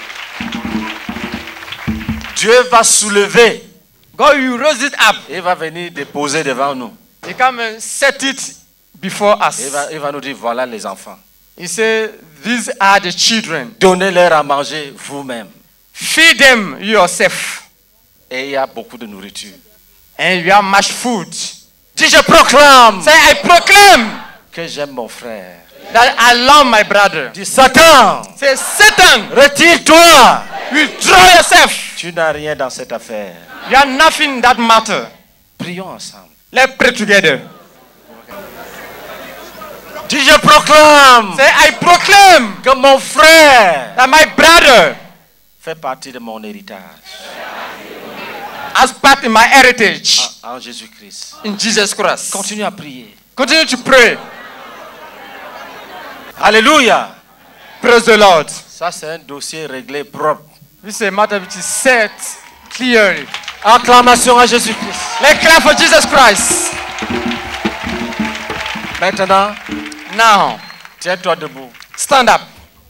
Dieu va soulever God will raise it up. et va venir déposer devant nous. He come and set it before us. Il va, il va nous dire, voilà les enfants. He said, these are the children. Donnez-leur à manger vous-même. Feed them yourself. Et il y a beaucoup de nourriture. And you have much food. Dis, je proclame Say, I proclaim que j'aime mon frère. that I love my brother. Dis, Satan, Say, Satan, retire-toi. withdraw yourself. Tu n'as rien dans cette affaire. You have nothing that matter. Prions ensemble. Let's pray together. Dis, je proclame Say, I proclaim que mon frère that my brother fait partie de mon héritage. has part in my heritage En, en Jésus-Christ. in Jesus Christ. Continue à prier. Continue to pray. Alléluia. Praise the Lord. Ça, c'est un dossier réglé propre. This is a matter which is set clearly. Acclamation à Jésus-Christ. Let's clap for Jesus Christ. Maintenant, Now, tiens-toi debout. stand up.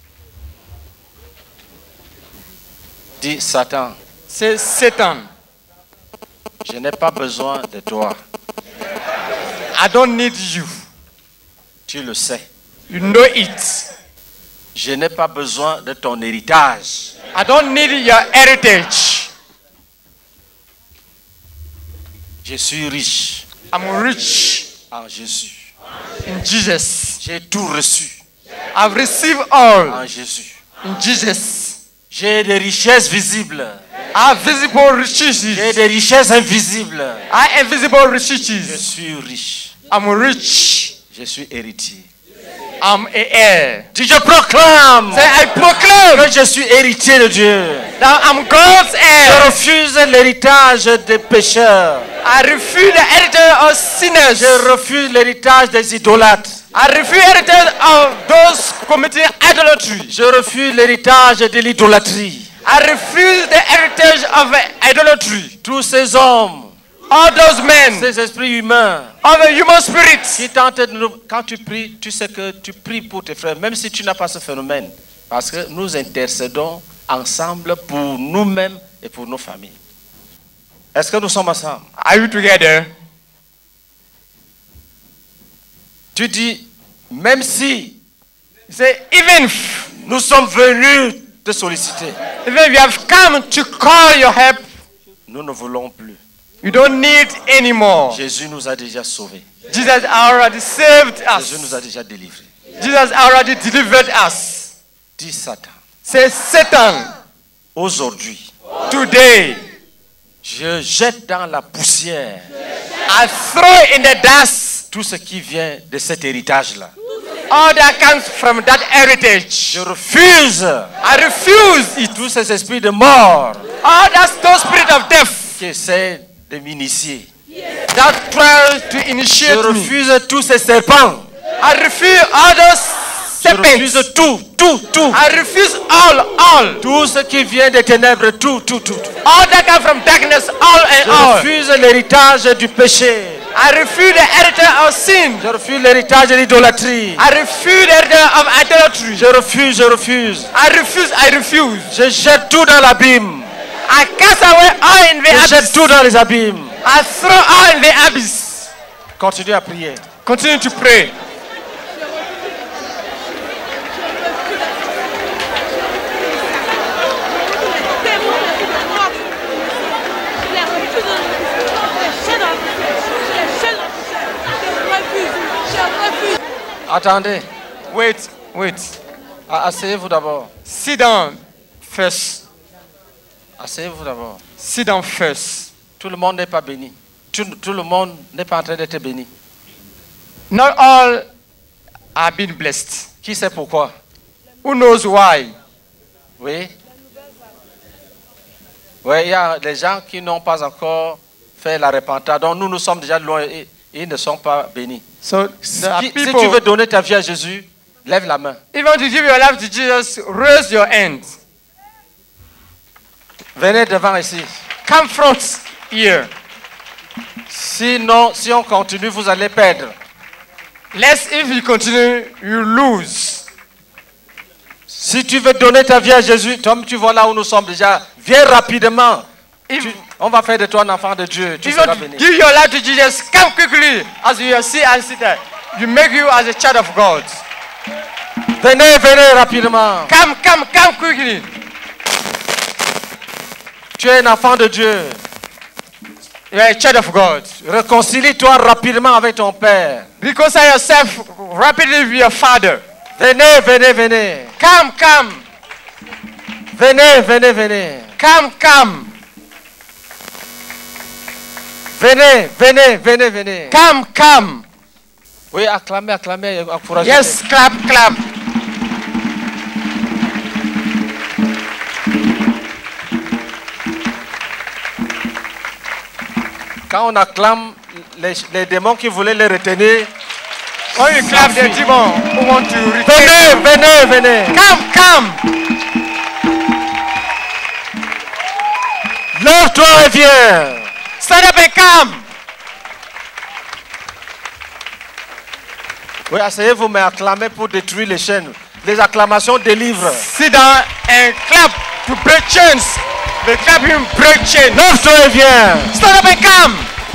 Dis, Satan, Say, Satan, je n'ai pas besoin de toi. I don't need you. Tu le sais. You know it. Je n'ai pas besoin de ton héritage. I don't need your heritage. Je suis riche I'm rich en Jésus. in Jesus. J'ai tout reçu I've received all en Jésus. in Jesus. J'ai des richesses visibles. I have visible J'ai riches. des richesses invisibles. I have visible Je riches. suis riche. I'm rich. Je suis héritier. I'm a heir. Dis, je proclame Say, I proclaim que je suis héritier de Dieu. that I'm God's Je heir. refuse l'héritage des pécheurs. I refuse the heritage of sinners. Je refuse l'héritage des idolâtres. I refuse the heritage of those committing idolatry. Je refuse l'héritage de l'idolâtrie. I refuse the heritage of idolatry. Tous ces hommes, All those men, ces esprits humains, all the human spirits, qui tentent de nous... Quand tu pries, tu sais que tu pries pour tes frères, même si tu n'as pas ce phénomène. Parce que nous intercédons ensemble pour nous-mêmes et pour nos familles. Est-ce que nous sommes ensemble? are you together? Tu dis, même si You say, even if, nous sommes venus te solliciter, even if you have come to call your help, nous ne voulons plus. you don't need anymore. Jésus nous a déjà sauvés. Jesus already saved Jésus nous us. a déjà délivrés. Jesus already delivered us. Dis, Satan, Say, Satan, aujourd'hui, today, je jette dans la poussière I throw in the dust tout ce qui vient de cet héritage-là. all that comes from that heritage. Je refuse I refuse it. tous ces esprits de mort All that those spirit of death qui essaient de m'initier. that try to Je initiate me. refuse tous ces serpents. I refuse all those Je refuse serpents. tout, tout, tout. I refuse all, all. Tout ce qui vient des ténèbres, tout, tout, tout. tout. All that come from darkness, all Je and all. refuse l'héritage du péché. I refuse the heritage of sin. Je refuse l'héritage de l'idolâtrie. I refuse the heritage of idolatry. Je refuse, je refuse. I refuse, I refuse. Je jette tout dans l'abîme. I cast away all in the Je jette abyss. tout dans les abîmes. I throw all in the abyss. Continue à prier. Continue to pray. Attendez. Wait, wait. Asseyez-vous d'abord. Sit down first. Asseyez-vous d'abord. Sit down first. Tout le monde n'est pas béni. Tout, tout le monde n'est pas en train d'être béni. Not all are being blessed. Qui sait pourquoi? Who knows why? Oui. Oui, il y a des gens qui n'ont pas encore fait la repentance. Donc nous, nous sommes déjà loin et ils ne sont pas bénis. So Si, there are si tu people. veux donner ta vie à Jésus, Lève la main. If you want to give your life to Jesus, raise your hand. Venez devant ici. Come front here. Sinon, si on continue, vous allez perdre. Lest if you continue, you lose. Si tu veux donner ta vie à Jésus, comme tu vois là où nous sommes déjà, viens rapidement. If, Tu- on va faire de toi un enfant de Dieu. Tu if you seras want to béni. give your life to Jesus, come quickly. As you see and sit there, you make you as a child of God. Venez, venez rapidement. Come, come, come quickly. Tu es un enfant de Dieu. You are a child of God. Réconcilie-toi rapidement avec ton Père. Reconcile yourself rapidly with your Father. Venez, venez, venez. Come, come, Venez, venez, venez. come, come, Venez, venez, venez, venez. come, come. Oui, acclamez, acclamez, encouragez. Yes, clap, clap. Quand on acclame, les, les démons qui voulaient les retenir, When you clap, the demon who want to retain. venez, venez, venez. Come, come. Lève-toi et viens. Stand up and come. Oui, asseyez-vous, mais acclamez pour détruire les chaînes. Les acclamations délivrent. Sit down and clap to break chains. The clapping break chains. Lève-toi et viens. Stand up and come.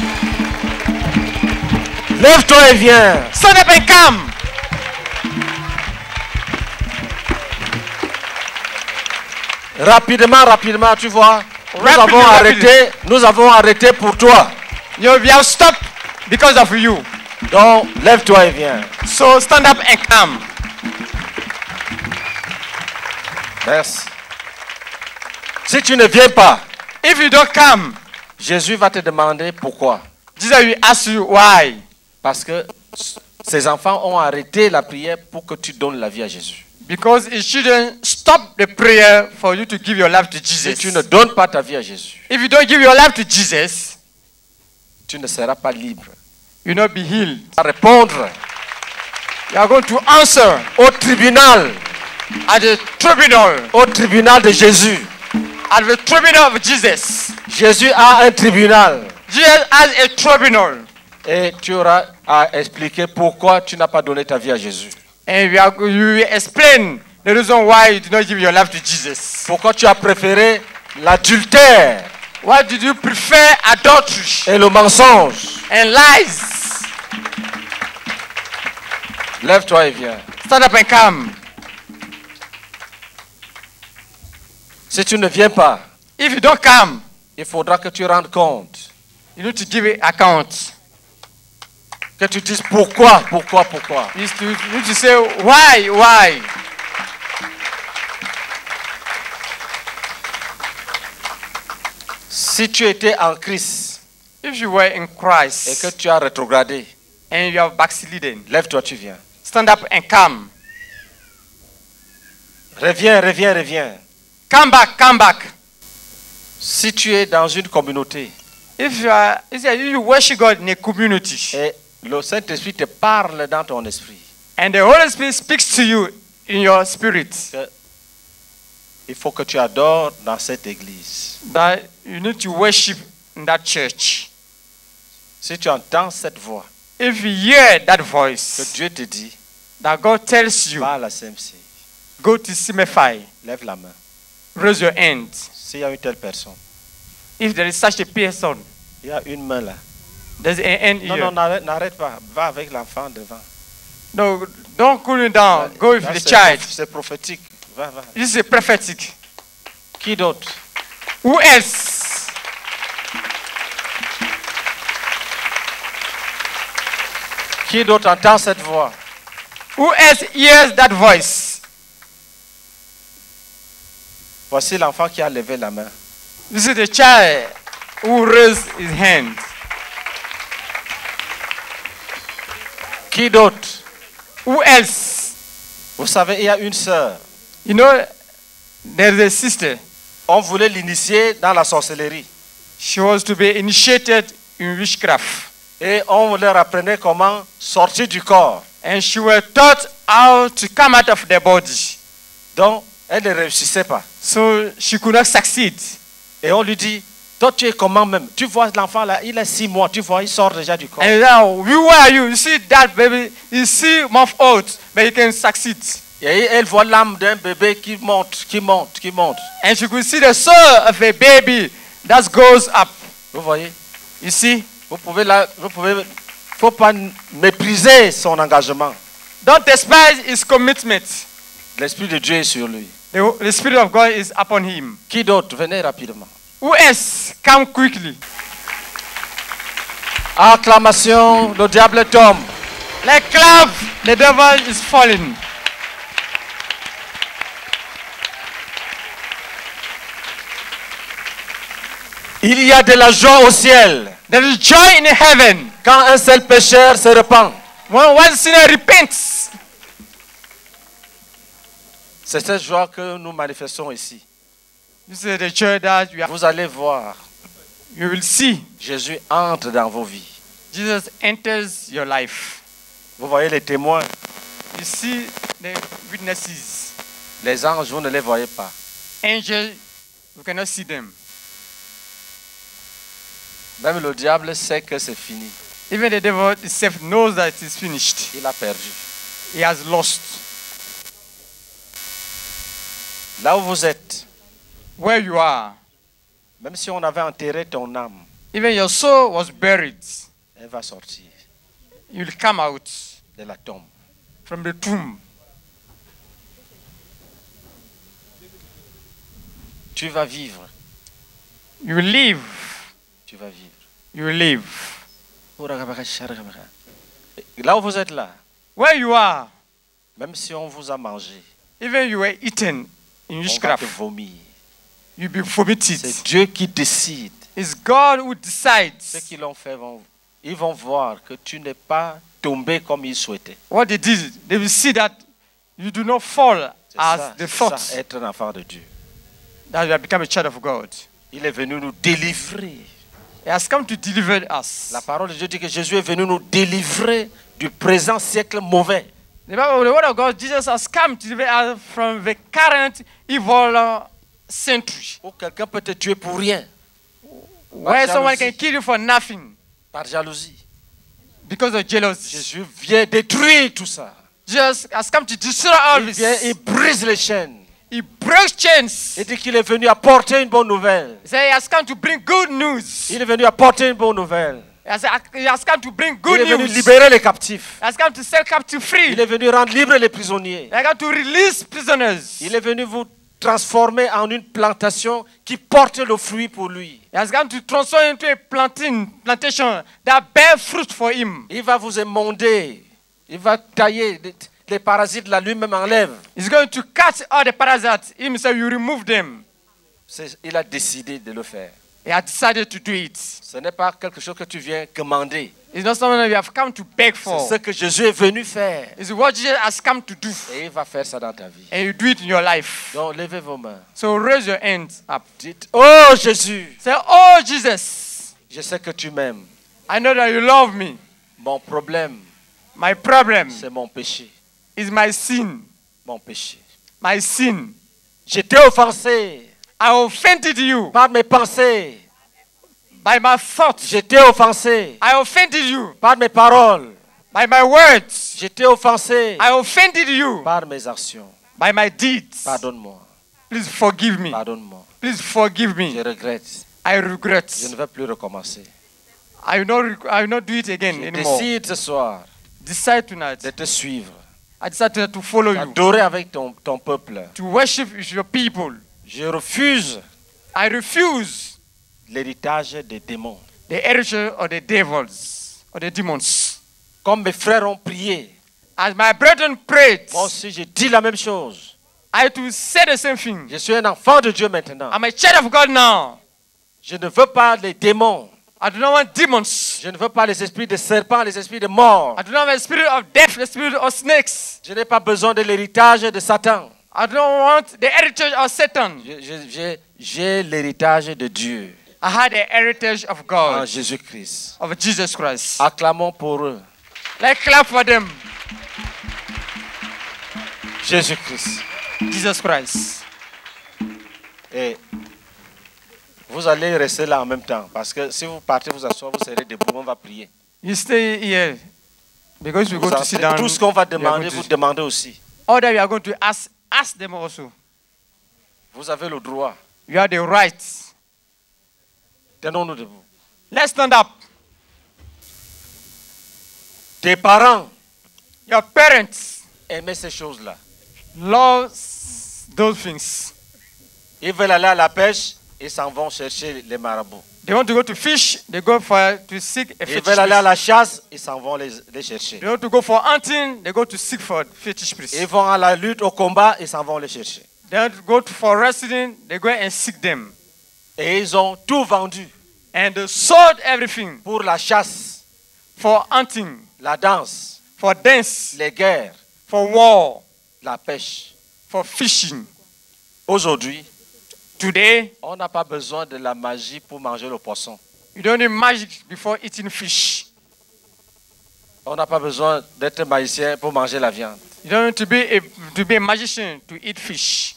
Lève-toi et viens. Stand up and come. Rapidement, rapidement, tu vois. Nous Rapidly, avons rapidly. arrêté, nous avons arrêté pour toi. You we have stopped because of you. Donc, lève-toi et viens. So stand up and come. Merci. Si tu ne viens pas, If you don't come, Jésus va te demander pourquoi. Jesus will ask you why. Parce que ces enfants ont arrêté la prière pour que tu donnes la vie à Jésus. Because it shouldn't stop the prayer for you to give your life to Si Jesus. tu ne donnes pas ta vie à Jésus, If you don't give your life to Jesus, tu ne seras pas libre. you will not be healed. À répondre You are going to answer au tribunal, at the tribunal, au tribunal de Jésus. at the tribunal of Jesus. Jésus a un tribunal Jesus has a tribunal. et tu auras à expliquer pourquoi tu n'as pas donné ta vie à Jésus. And we are, you will explain the reason why you did not give your life to Jesus. Pourquoi tu as préféré l'adultère Why did you prefer adultery et le mensonge. and lies? Lève-toi et viens. Stand up and come. Si tu ne viens pas, If you don't come, il faudra que tu rendes compte. you need to give an account. Que tu dises pourquoi, pourquoi, pourquoi. You need to, you need to say why, why. Si tu étais en Christ If you were in et que Christ tu as rétrogradé, and you have backslidden, lève-toi, tu viens. stand up and come. Reviens, reviens, reviens. Come back, come back. Si tu es dans une communauté If you are, if you worship God in a community et le Saint-Esprit te parle dans ton esprit, and the Holy Spirit speaks to you in your spirit, il faut que tu adores dans cette église. that you need to worship in that church. Si tu entends cette voix If you hear that que voice Dieu te dit, that God tells you, va à la C M C, go to Simify, lève la main. raise your hand. S'il y a une telle personne, If there is such a person, il y a une main là. there's an hand Non, here. non, n'arrête, n'arrête pas. Va avec l'enfant devant. No, don't cool it down. Go with Là, the c'est child. proph- C'est prophétique. Va, va. This is a prophetic. Qui d'autre? Who else? Qui d'autre entend cette voix? Who else hears that voice? Voici l'enfant qui a levé la main. This is the child who raised his hand. Qui d'autre? Who else? Vous savez, il y a une sœur. You know, there's a sister. On voulait l'initier dans la sorcellerie. She was to be initiated in witchcraft. Et on leur apprenait comment sortir du corps. And she was taught how to come out of the body. Donc, elle ne réussissait pas. So she could not succeed. Et on lui dit, toi tu es comment même? Tu vois l'enfant là, il a six mois, tu vois, il sort déjà du corps. And now, who are you? You see that baby is six months old, but he can succeed. Et elle voit l'âme d'un bébé qui monte, qui monte, qui monte. And she could see the soul of a baby that goes up. Vous voyez? You see? Vous pouvez là, vous pouvez, faut pas mépriser son engagement. Don't despise his commitment. L'Esprit de Dieu est sur lui. The, the Spirit of God is upon him. Qui d'autre? Venez rapidement. Who else? Come quickly. Acclamation, le diable tombe. Like clap, the devil is falling. Il y a de la joie au ciel There is joy in heaven quand un seul pécheur se repent. when one sinner repents. C'est cette joie que nous manifestons ici. This is the joy that you, have, Vous allez voir, you will see. Jésus entre dans vos vies. Jesus enters your life. Vous voyez les témoins, You see the witnesses. les anges, vous ne les voyez pas. Angels, we cannot see them. Même le diable sait que c'est fini. Even the devil himself knows that it is finished. Il a perdu. He has lost. Là où vous êtes, Where you are, même si on avait enterré ton âme, even your soul was buried. elle va sortir You will come out de la tombe. from the tomb. Tu vas vivre. You will live. Tu vas vivre. You will live. Là où vous êtes là, Where you are, même si on vous a mangé, even you were eaten in on va te witchcraft, vomir. you'll be vomited. C'est Dieu qui décide. It's God who Ceux decides. qui l'ont fait, vont, ils vont voir que tu n'es pas tombé comme ils souhaitaient. What they did, they will see that you do not fall C'est as ça, they c'est thought, ça, être un enfant de Dieu. that you have become a child of God. Il est venu nous délivrer. He has come to deliver us. La parole de Dieu dit que Jésus est venu nous délivrer du présent siècle mauvais. The, Bible, the word of God, Jesus has come to deliver us from the current evil uh, century, Où quelqu'un peut te tuer pour rien, where someone jalousie. can kill you for nothing par jalousie. because of jealousy. Jésus vient détruire tout ça. Jesus has come to destroy all Il vient, il this. brise les chaînes. He breaks chains. Il dit qu'il est venu apporter une bonne nouvelle. He said he has come to bring good news. Il est venu apporter une bonne nouvelle. He has, he has come to bring Il good est venu news. libérer les captifs. He has come to set captive free. Il est venu rendre libres les prisonniers. He has come to release prisoners. Il est venu vous transformer en une plantation qui porte le fruit pour lui. He has come to transform into a planting, plantation that bear fruit for him. Il va vous émonder. Il va tailler. Les parasites là lui-même enlève. He's going to cut all the parasites. Himself, you remove them. C'est- Il a décidé de le faire. He has decided to do it. Ce n'est pas quelque chose que tu viens commander. It's not something that you have come to beg C'est for. ce que Jésus est venu faire. It's what Jesus has come to do. Et il va faire ça dans ta vie. And you do it in your life. Donc levez vos mains. So raise your hands up. Dites, oh Jésus, Say, oh Jesus, je sais que tu m'aimes. I know that you love me. Mon problème, My problem c'est mon péché. is my sin. Mon péché. My sin. Je t'ai offensé I offended you par mes pensées. by my thoughts. Je t'ai offensé I offended you par mes paroles. by my words. Je t'ai offensé I offended you par mes actions. by my deeds. Pardonne-moi. Please forgive me. Pardonne-moi. Please forgive Je me. regrette. I Je ne regret. vais plus recommencer. I will not, rec- I will not do it again Je anymore. décide ce soir Decide tonight. de te suivre. I decided to follow you. D'adorer avec ton, ton peuple. To worship with your people. Je refuse I refuse l'héritage des démons. the heritage of the devils or the demons. Comme mes frères ont prié, As my brethren prayed, moi aussi je dis la même chose. I too say the same thing. Je suis un enfant de Dieu maintenant. I'm a child of God now. Je ne veux pas les démons. I do not want demons. Je ne veux pas les esprits de serpents, les esprits de mort. I do not want the spirit of death, the spirit of snakes. Je n'ai pas besoin de l'héritage de Satan. I don't want the heritage of Satan. Je- je- J'ai j'ai l'héritage de Dieu I had the heritage of en God, Jésus-Christ. of Jesus Christ. Acclamons pour eux. Let's clap for them. Jésus-Christ. Jesus Christ. Et vous allez rester là en même temps. Parce que si vous partez vous asseoir, vous serez debout, on va prier. You stay here because we Vous go to sit entrez, down. tout ce qu'on va we are demander, going vous to- demandez aussi. All that we are going to ask, ask them also. Vous avez le droit. You have the right. Tenons-nous debout. Let's stand up. Tes parents Your parents aimaient ces choses-là. love those things. Ils veulent aller à la pêche, ils s'en vont chercher les marabouts. They want to go to fish, they go for to seek a Ils fetish veulent aller à priest. la chasse, ils s'en vont les, les chercher. They want to go for hunting, they go to seek for fetish priest. Ils vont à la lutte, au combat, ils s'en vont les chercher. They want to go to- for wrestling, they go and seek them. Et ils ont tout vendu And they sold everything pour la chasse, for hunting, la danse, for dance, les guerres, for war, la pêche. for fishing. Aujourd'hui, Today, on n'a pas besoin de la magie pour manger le poisson. you don't need magic before eating fish. On n'a pas besoin d'être magicien pour manger la viande. You don't need to be a, to be a magician to eat fish.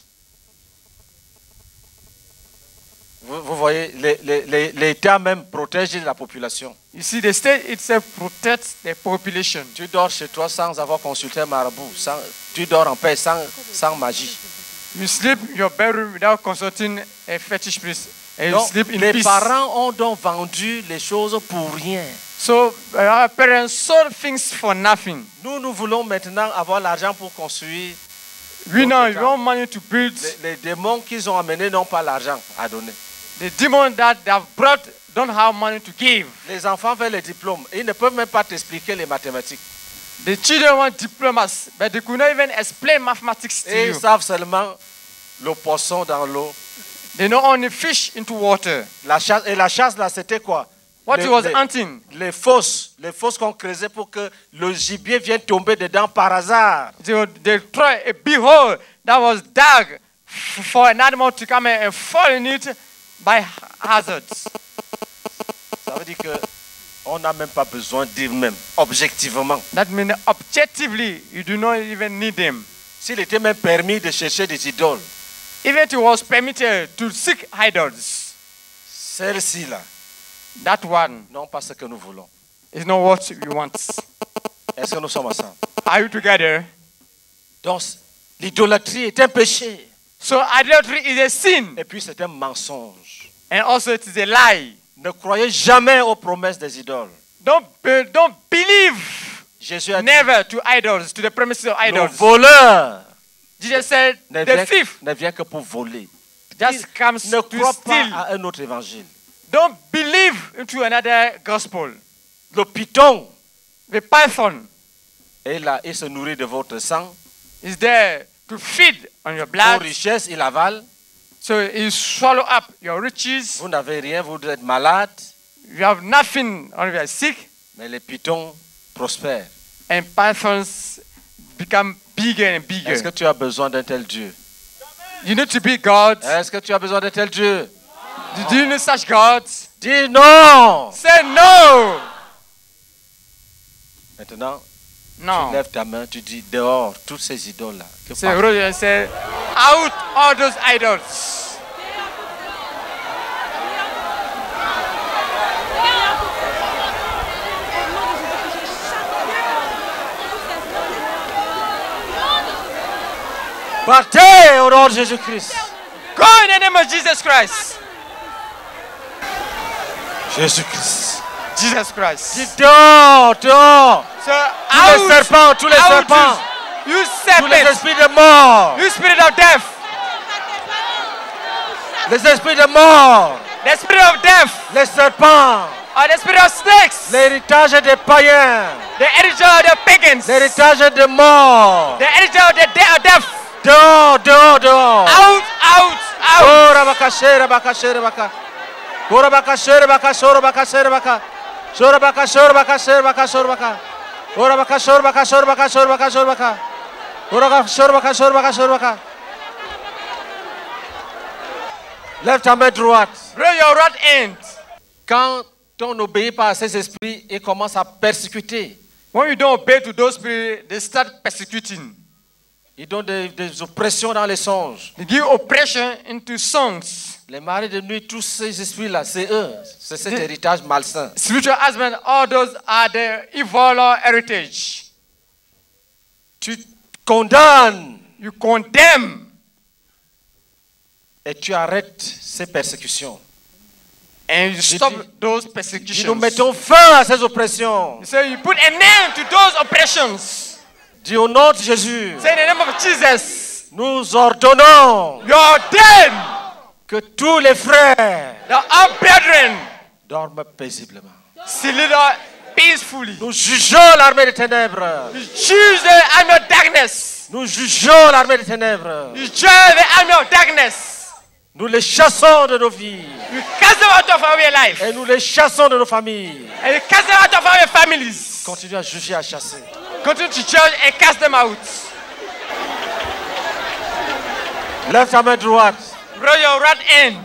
Vous, vous voyez, les- les- les- l'État même protège la population. You see, the state itself protects the population. Tu dors chez toi sans avoir consulté un marabout. Sans, tu dors en paix, sans, sans magie. You sleep in your bedroom without consulting a fetish priest. And you Donc, sleep in les peace. parents ont donc vendu les choses pour rien. So our parents sold things for nothing. Nous, nous voulons maintenant avoir l'argent pour construire. We now Notre we want money to build. Les, les démons qu'ils ont amenés n'ont pas l'argent à donner. The demons that they have brought don't have money to give. Les enfants veulent les diplômes. Ils ne peuvent même pas t'expliquer les mathématiques. The children want diplomas, but they could not even explain mathematics to Et you. ils savent seulement le poisson dans l'eau. They know only fish into water. La chasse, et la chasse, là, c'était quoi? What les, he was les- hunting. les fosses. Les fosses qu'on creusait pour que le gibier vienne tomber dedans par hasard. They, would- they try a big hole that was dug f- for an animal to come and fall in it by hazards. Ça veut dire que on n'a même pas besoin d'eux-mêmes, objectivement. That means objectively, you do not even need them. S'il était même permis de chercher des idoles, Even it was permitted to seek idols, celles-ci là, that one non pas ce que nous voulons. is not what we want. Est-ce que nous sommes ensemble? Are you together? Donc, l'idolâtrie est un péché. So idolatry is a sin, Et puis, c'est un mensonge. and also it is a lie. Ne croyez jamais aux promesses des idoles. Don't be, don't believe Jésus a dit, never to idols, to the promises of le idols. voleur Jesus said, ne the vient, thief ne vient que pour voler. just comes Ne to crois pas steal. à un autre évangile. Don't believe into another gospel. Le python The python est là, il se nourrit de votre sang. is there to feed on your Vos blood. richesses, il avale. So you swallow up your riches. Vous n'avez rien, vous êtes malade. You have nothing or you are sick. Mais les pythons prospèrent. And pythons become bigger and Est-ce que bigger. tu as besoin d'un tel Dieu? You need to be God. Est-ce que tu as besoin d'un tel Dieu? Do you need such God? Dis non! Say no. Maintenant, tu No. lèves ta main, tu dis dehors, toutes ces idoles-là. Que Say, par- Roger, say, out all those idols. Partez au nom de Jésus-Christ. Go in the name of Jesus Christ. Jésus-Christ. Jesus Christ. Dis dehors, dehors. So Tous les out, serpents, tous les out, serpents. you Tous les serpent, esprits de mort. you spirit of death, Les esprits de mort. the spirit of death, Les serpents. or the spirit of snakes, L'héritage des païens. the heritage of the pagans, the L'héritage de mort. heritage of the de- of death. Dehors, dehors, dehors. Out, out, out. Oh, rabaka, shere, baka, shere, baka. Oh, rabaka, shere, baka, sore, baka, shere, baka. Sore, baka, sore, baka, shere, baka, sore, baka. Oh, rabaka, sore, baka, sore, baka, sore, baka, sore, baka. Oh, rabaka, sore, baka, sore, baka, sore, baka. Lève ta main droite. Raise your right hand. Quand on n'obéit pas à ces esprits, ils commencent à persécuter. When you don't obey to those spirits, they start persecuting. Ils donnent des, des oppressions dans les songes. They give oppression into songs. Les maris de nuit, tous ces esprits-là, c'est eux. C'est cet héritage malsain. Spiritual husband, all those are the evil heritage. Tu condamnes You condemn et tu arrêtes ces persécutions. and you stop dis- those Si nous persecutions. mettons fin à ces oppressions, So you put a name to those oppressions. dis au nom de Jésus, Say in the name of Jesus, nous ordonnons you ordain que tous les frères that our brethren dorment paisiblement. sleep peacefully. Nous jugeons l'armée des ténèbres. You choose the army of darkness. Nous jugeons l'armée des ténèbres. You choose the army of darkness. Nous les chassons de nos vies. You cast them out of our life. Et nous les chassons de nos familles. And you cast them out of our families. Continue à juger, à chasser. Continue to judge and cast them out. Lève ta main droite. Raise your right hand.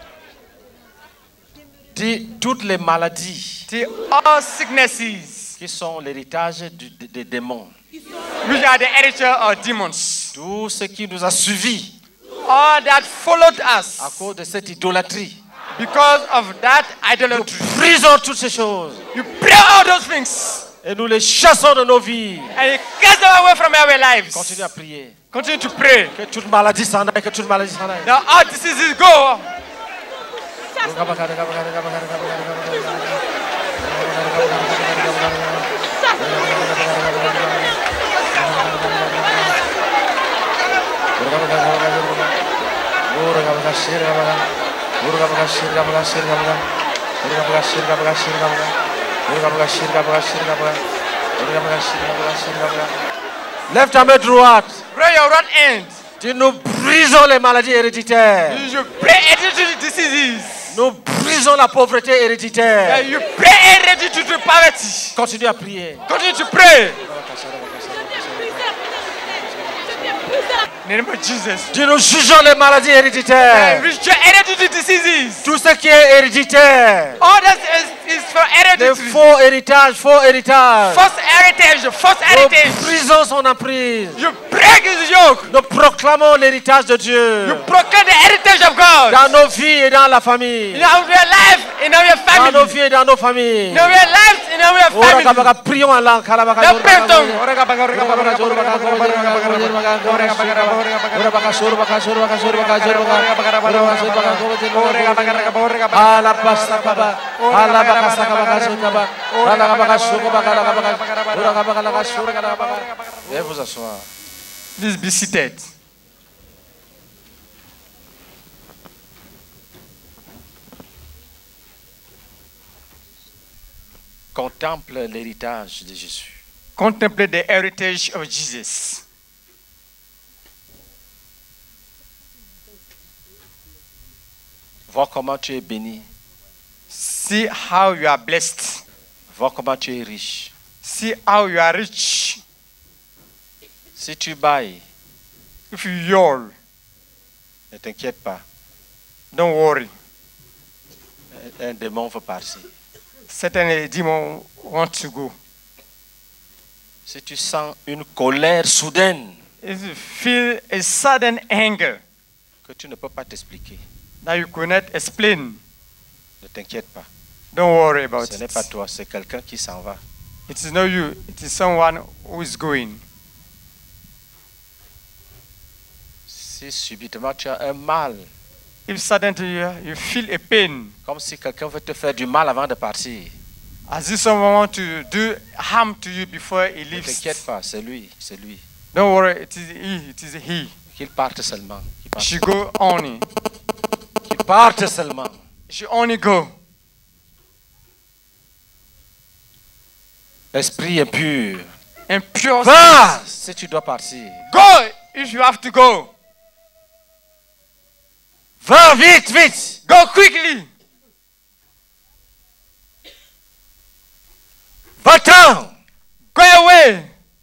Dis toutes les maladies To all sicknesses, qui sont l'héritage du- des des démons. which are the heritage of demons. Tout ce qui nous a suivis All that followed à us cause de cette idolâtrie. because of that idolatry. Brisons toutes ces choses. You pray all those things. Et nous les chassons de nos vies. And you cast them away from our lives. Continue à prier. Continue to pray. Que toute maladie s'en aille, que toute maladie s'en aille. Now all diseases go. Lève ta main droite. Raise your right hand. Dis, nous brisons les maladies héréditaires. You pray hereditary diseases. Nous brisons la pauvreté Yeah, héréditaire. you pray hereditary poverty. Continue à prier. Continue to pray. In the name of Jesus. Dis, nous jugeons les maladies Yeah, héréditaires. reject hereditary diseases. Tout ce qui est héréditaire. All that is, is for Les hereditary. faux héritages, faux héritages. False heritage, false Nous heritage. brisons son emprise. You break his yoke. Nous proclamons l'héritage de Dieu You proclaim the heritage of God. dans nos vies et dans la famille. In our life, in our Dans nos family. vies et dans nos familles. In our lives, in our Ora family. kabaka, prions en langue. Kalabaka, The ora kabaka, pentong. ora kabaka, ora kabaka, ora kabaka, ora kabaka, ora kabaka, ora kabaka, ora baka, suru baka, suru baka, suru baka, suru baka, ora baka, suru baka, suru baka, ala pasta kaba, ala baka saka baka, suru kaba, ala kabaka, suru baka, ala kabaka, ora kabaka, ala suru baka, ala kabaka. Veuillez vous asseoir. Please be seated. Contemple l'héritage de Jésus. Contemplate the heritage of Jesus. Vois comment tu es béni. See how you are blessed. Vois comment tu es riche. See how you are rich. Si tu bailles, If you yawn, ne t'inquiète pas. don't worry. Un démon veut partir. Certainly, demon want to go. Si tu sens une colère soudaine If you feel a sudden anger que tu ne peux pas t'expliquer, that you could not explain, ne t'inquiète pas. don't worry about Ce n'est pas it. toi, c'est quelqu'un qui s'en va. It is not you, it is someone who is going. Si subitement tu as un mal, If suddenly you, you feel a pain, comme si quelqu'un veut te faire du mal avant de partir, as if someone wants to do harm to you before he ne leaves, t'inquiète pas, c'est lui, c'est lui. don't worry, it is he, it is he. Qu'il parte seulement. Qu'il parte, She go only. qu'il parte seulement. She only go. Esprit impur. Impure Va si tu dois partir. Go if you have to go. Va vite, vite. Go quickly. Va-t'en. Go away.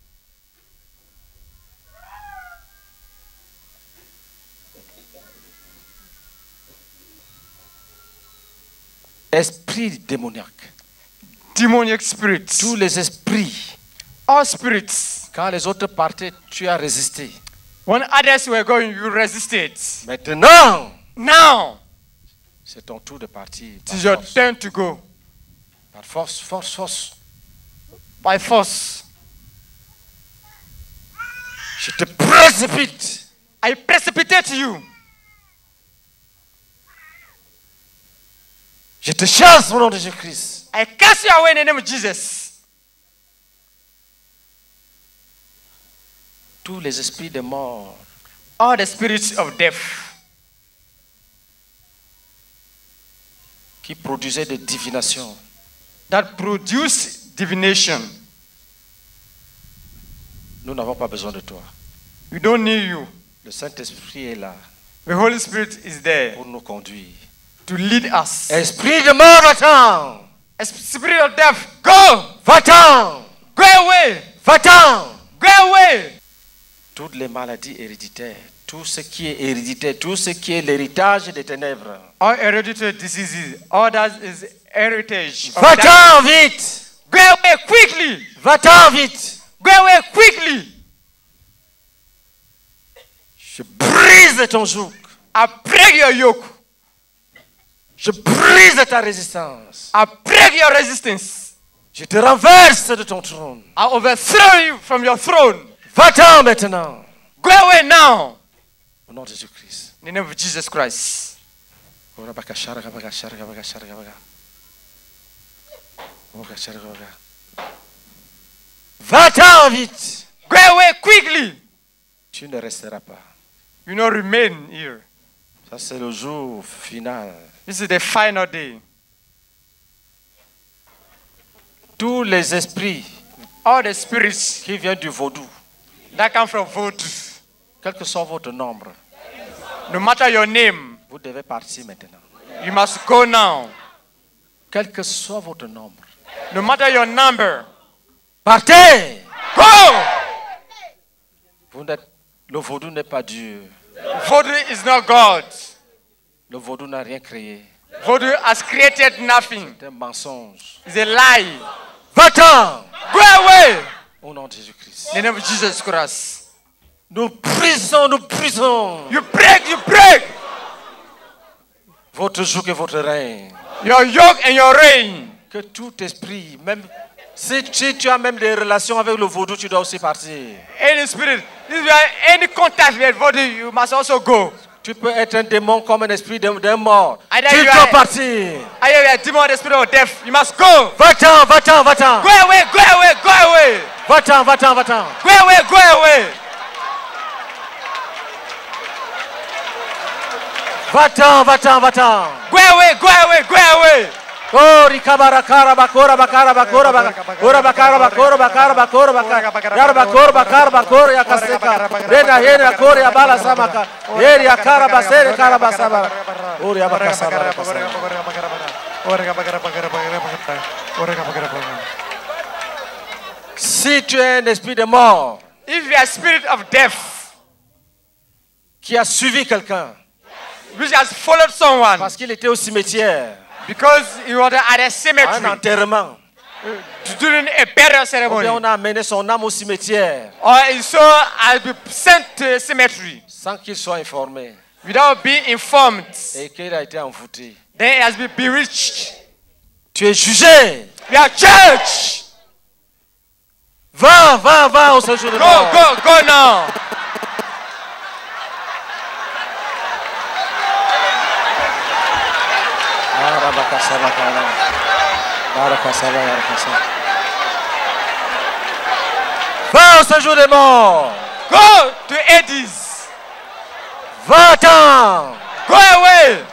Esprit démoniaque. Demoniac spirits. Tous les esprits. All spirits. Quand les autres partaient, tu as résisté. When others were going, you resisted. Maintenant, Now, c'est ton tour de partir. Par it's your force. turn to go. Par force, force, force. By force. Je te précipite. I precipitate you. Je te chasse au nom de Jésus-Christ. I cast you away in the name of Jesus. Tous les esprits de mort All the spirits of death qui produisaient des divinations, that produce divination, nous n'avons pas besoin de toi. we don't need you. Le Saint-Esprit est là The Holy Spirit is there pour nous conduire. to lead us. Esprit de mort, va-t'en! A spirit of death, go! Va-t'en! Go away! Va-t'en! Go away! Toutes les maladies héréditaires, tout ce qui est héréditaire, tout ce qui est l'héritage des ténèbres. All hereditary diseases, all that is heritage. of Va-t'en darkness. vite! Go away quickly! Va-t'en vite! Go away quickly! Je brise ton joug. I break your yoke. Je brise ta résistance. I break your resistance. Je te renverse de ton trône. I overthrow you from your throne. Va-t'en maintenant. Go away now. Au nom de Jésus-Christ. In the name of Jesus Christ. Va-t'en vite. Go away quickly. Tu ne resteras pas. You not remain here. Ça, c'est le jour final. This is the final day. Tous les esprits All the spirits qui viennent du vaudou, that come from voodoo, quel que soit votre nombre, no matter your name, vous devez partir maintenant. you must go now. Quel que soit votre nombre, No matter your number, partez. go! Vous n'êtes- le vaudou n'est pas Dieu. Voodoo is not God. Le vaudou n'a rien créé. Voodoo has created nothing. C'est un mensonge. It's a lie. Va-t'en. Go away! Au nom de Jésus-Christ. In the name of Jesus Christ. Nous brisons, nous brisons You break, you break votre joug et votre règne. your yoke and your reign. Que tout esprit, même si, si tu as même des relations avec le vaudou, tu dois aussi partir. Any spirit, if you have any contact with voodoo, you must also go. Tu peux être un démon comme un esprit d'un d'un mort. Either Tu you dois are- partir. I have a demon, the spirit of death. You must go. Va-t'en, va-t'en, va-t'en. Go away, go away, go away. Va-t'en, va-t'en, va-t'en. Go away, go away. Va-t'en, va-t'en, va-t'en. Go away, go away, go away. Oh, rikabara kara bakora bakara bakora bakara ora bakara bakora bakara bakora bakara yar bakora bakara bakora ya kaseka reda hera kore ya bala samaka heri ya kara basere kara basaba ori ya bakasaba si tu es un esprit de mort If you are a spirit of death, qui a suivi quelqu'un which has followed someone parce qu'il était au cimetière because he was at a à un cemetery enterrement during a burial ou ceremony, bien on a amené son âme au cimetière or he saw has been sent to a cemetery sans qu'il soit informé without being informed, et qu'il a été envoûté. then he has been bewitched. Tu es jugé. We are judged. Va, va, va au séjour de Go, mort. go, go now. Va au séjour des morts. Go to Hades. Va-t'en. Go away.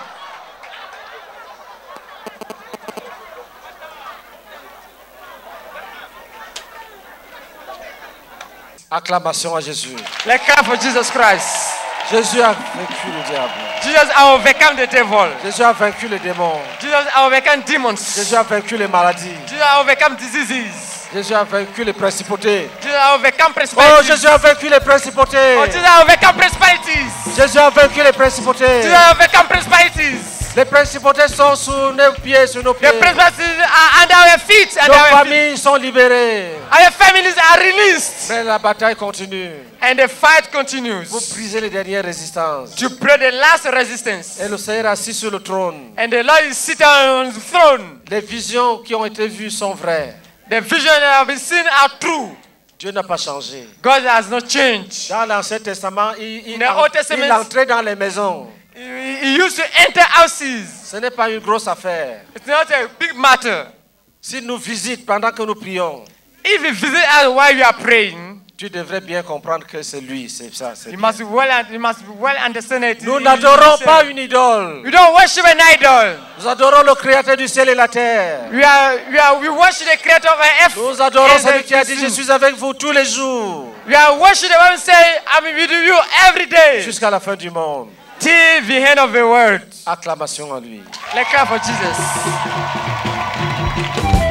Acclamation à Jésus. Let's clap for Jesus Christ. Jésus a vaincu le diable. Jesus has overcome the devil. Jésus a vaincu les démons. Jesus has overcome demons. Jésus a vaincu les maladies. Jesus has overcome diseases. Jésus a vaincu les principautés. Jesus has overcome Oh, principalities. Jésus a vaincu les principautés. Oh, Jesus has overcome principalities. Jésus a vaincu les principautés. Jesus has overcome principalities. Les principautés sont sous nos pieds, sur nos pieds. The principalities are under our feet. Nos Under our feet. familles sont libérées. Our families are released. Mais la bataille continue. And the fight continues. Vous brisez les dernières résistances. To break the last resistance. Et le Seigneur est assis sur le trône. And the Lord is sitting on the throne. Les visions qui ont été vues sont vraies. The vision that have been seen are true. Dieu n'a pas changé. God has not changed. Dans l'Ancien Testament, il, il, In the Old Testament, il entrait dans les maisons. He he used to enter houses. Ce n'est pas une grosse affaire. It's not a big matter. S'il nous visite pendant que nous prions, If he visit us while we are praying, tu devrais bien comprendre que c'est lui, c'est ça. c'est you bien. must be well, you must be well understand it. Nous You- n'adorons you- pas une idole. We don't worship an idol. Nous adorons le Créateur du ciel et la terre. We are, we are, we worship the Creator of earth. Nous adorons and celui the qui a dit, je sea. suis avec vous tous les jours, We are worshiping the one who say, I'm with you every day. jusqu'à la fin du monde. Till the end of the world. Acclamation à lui. Let's clap for Jesus.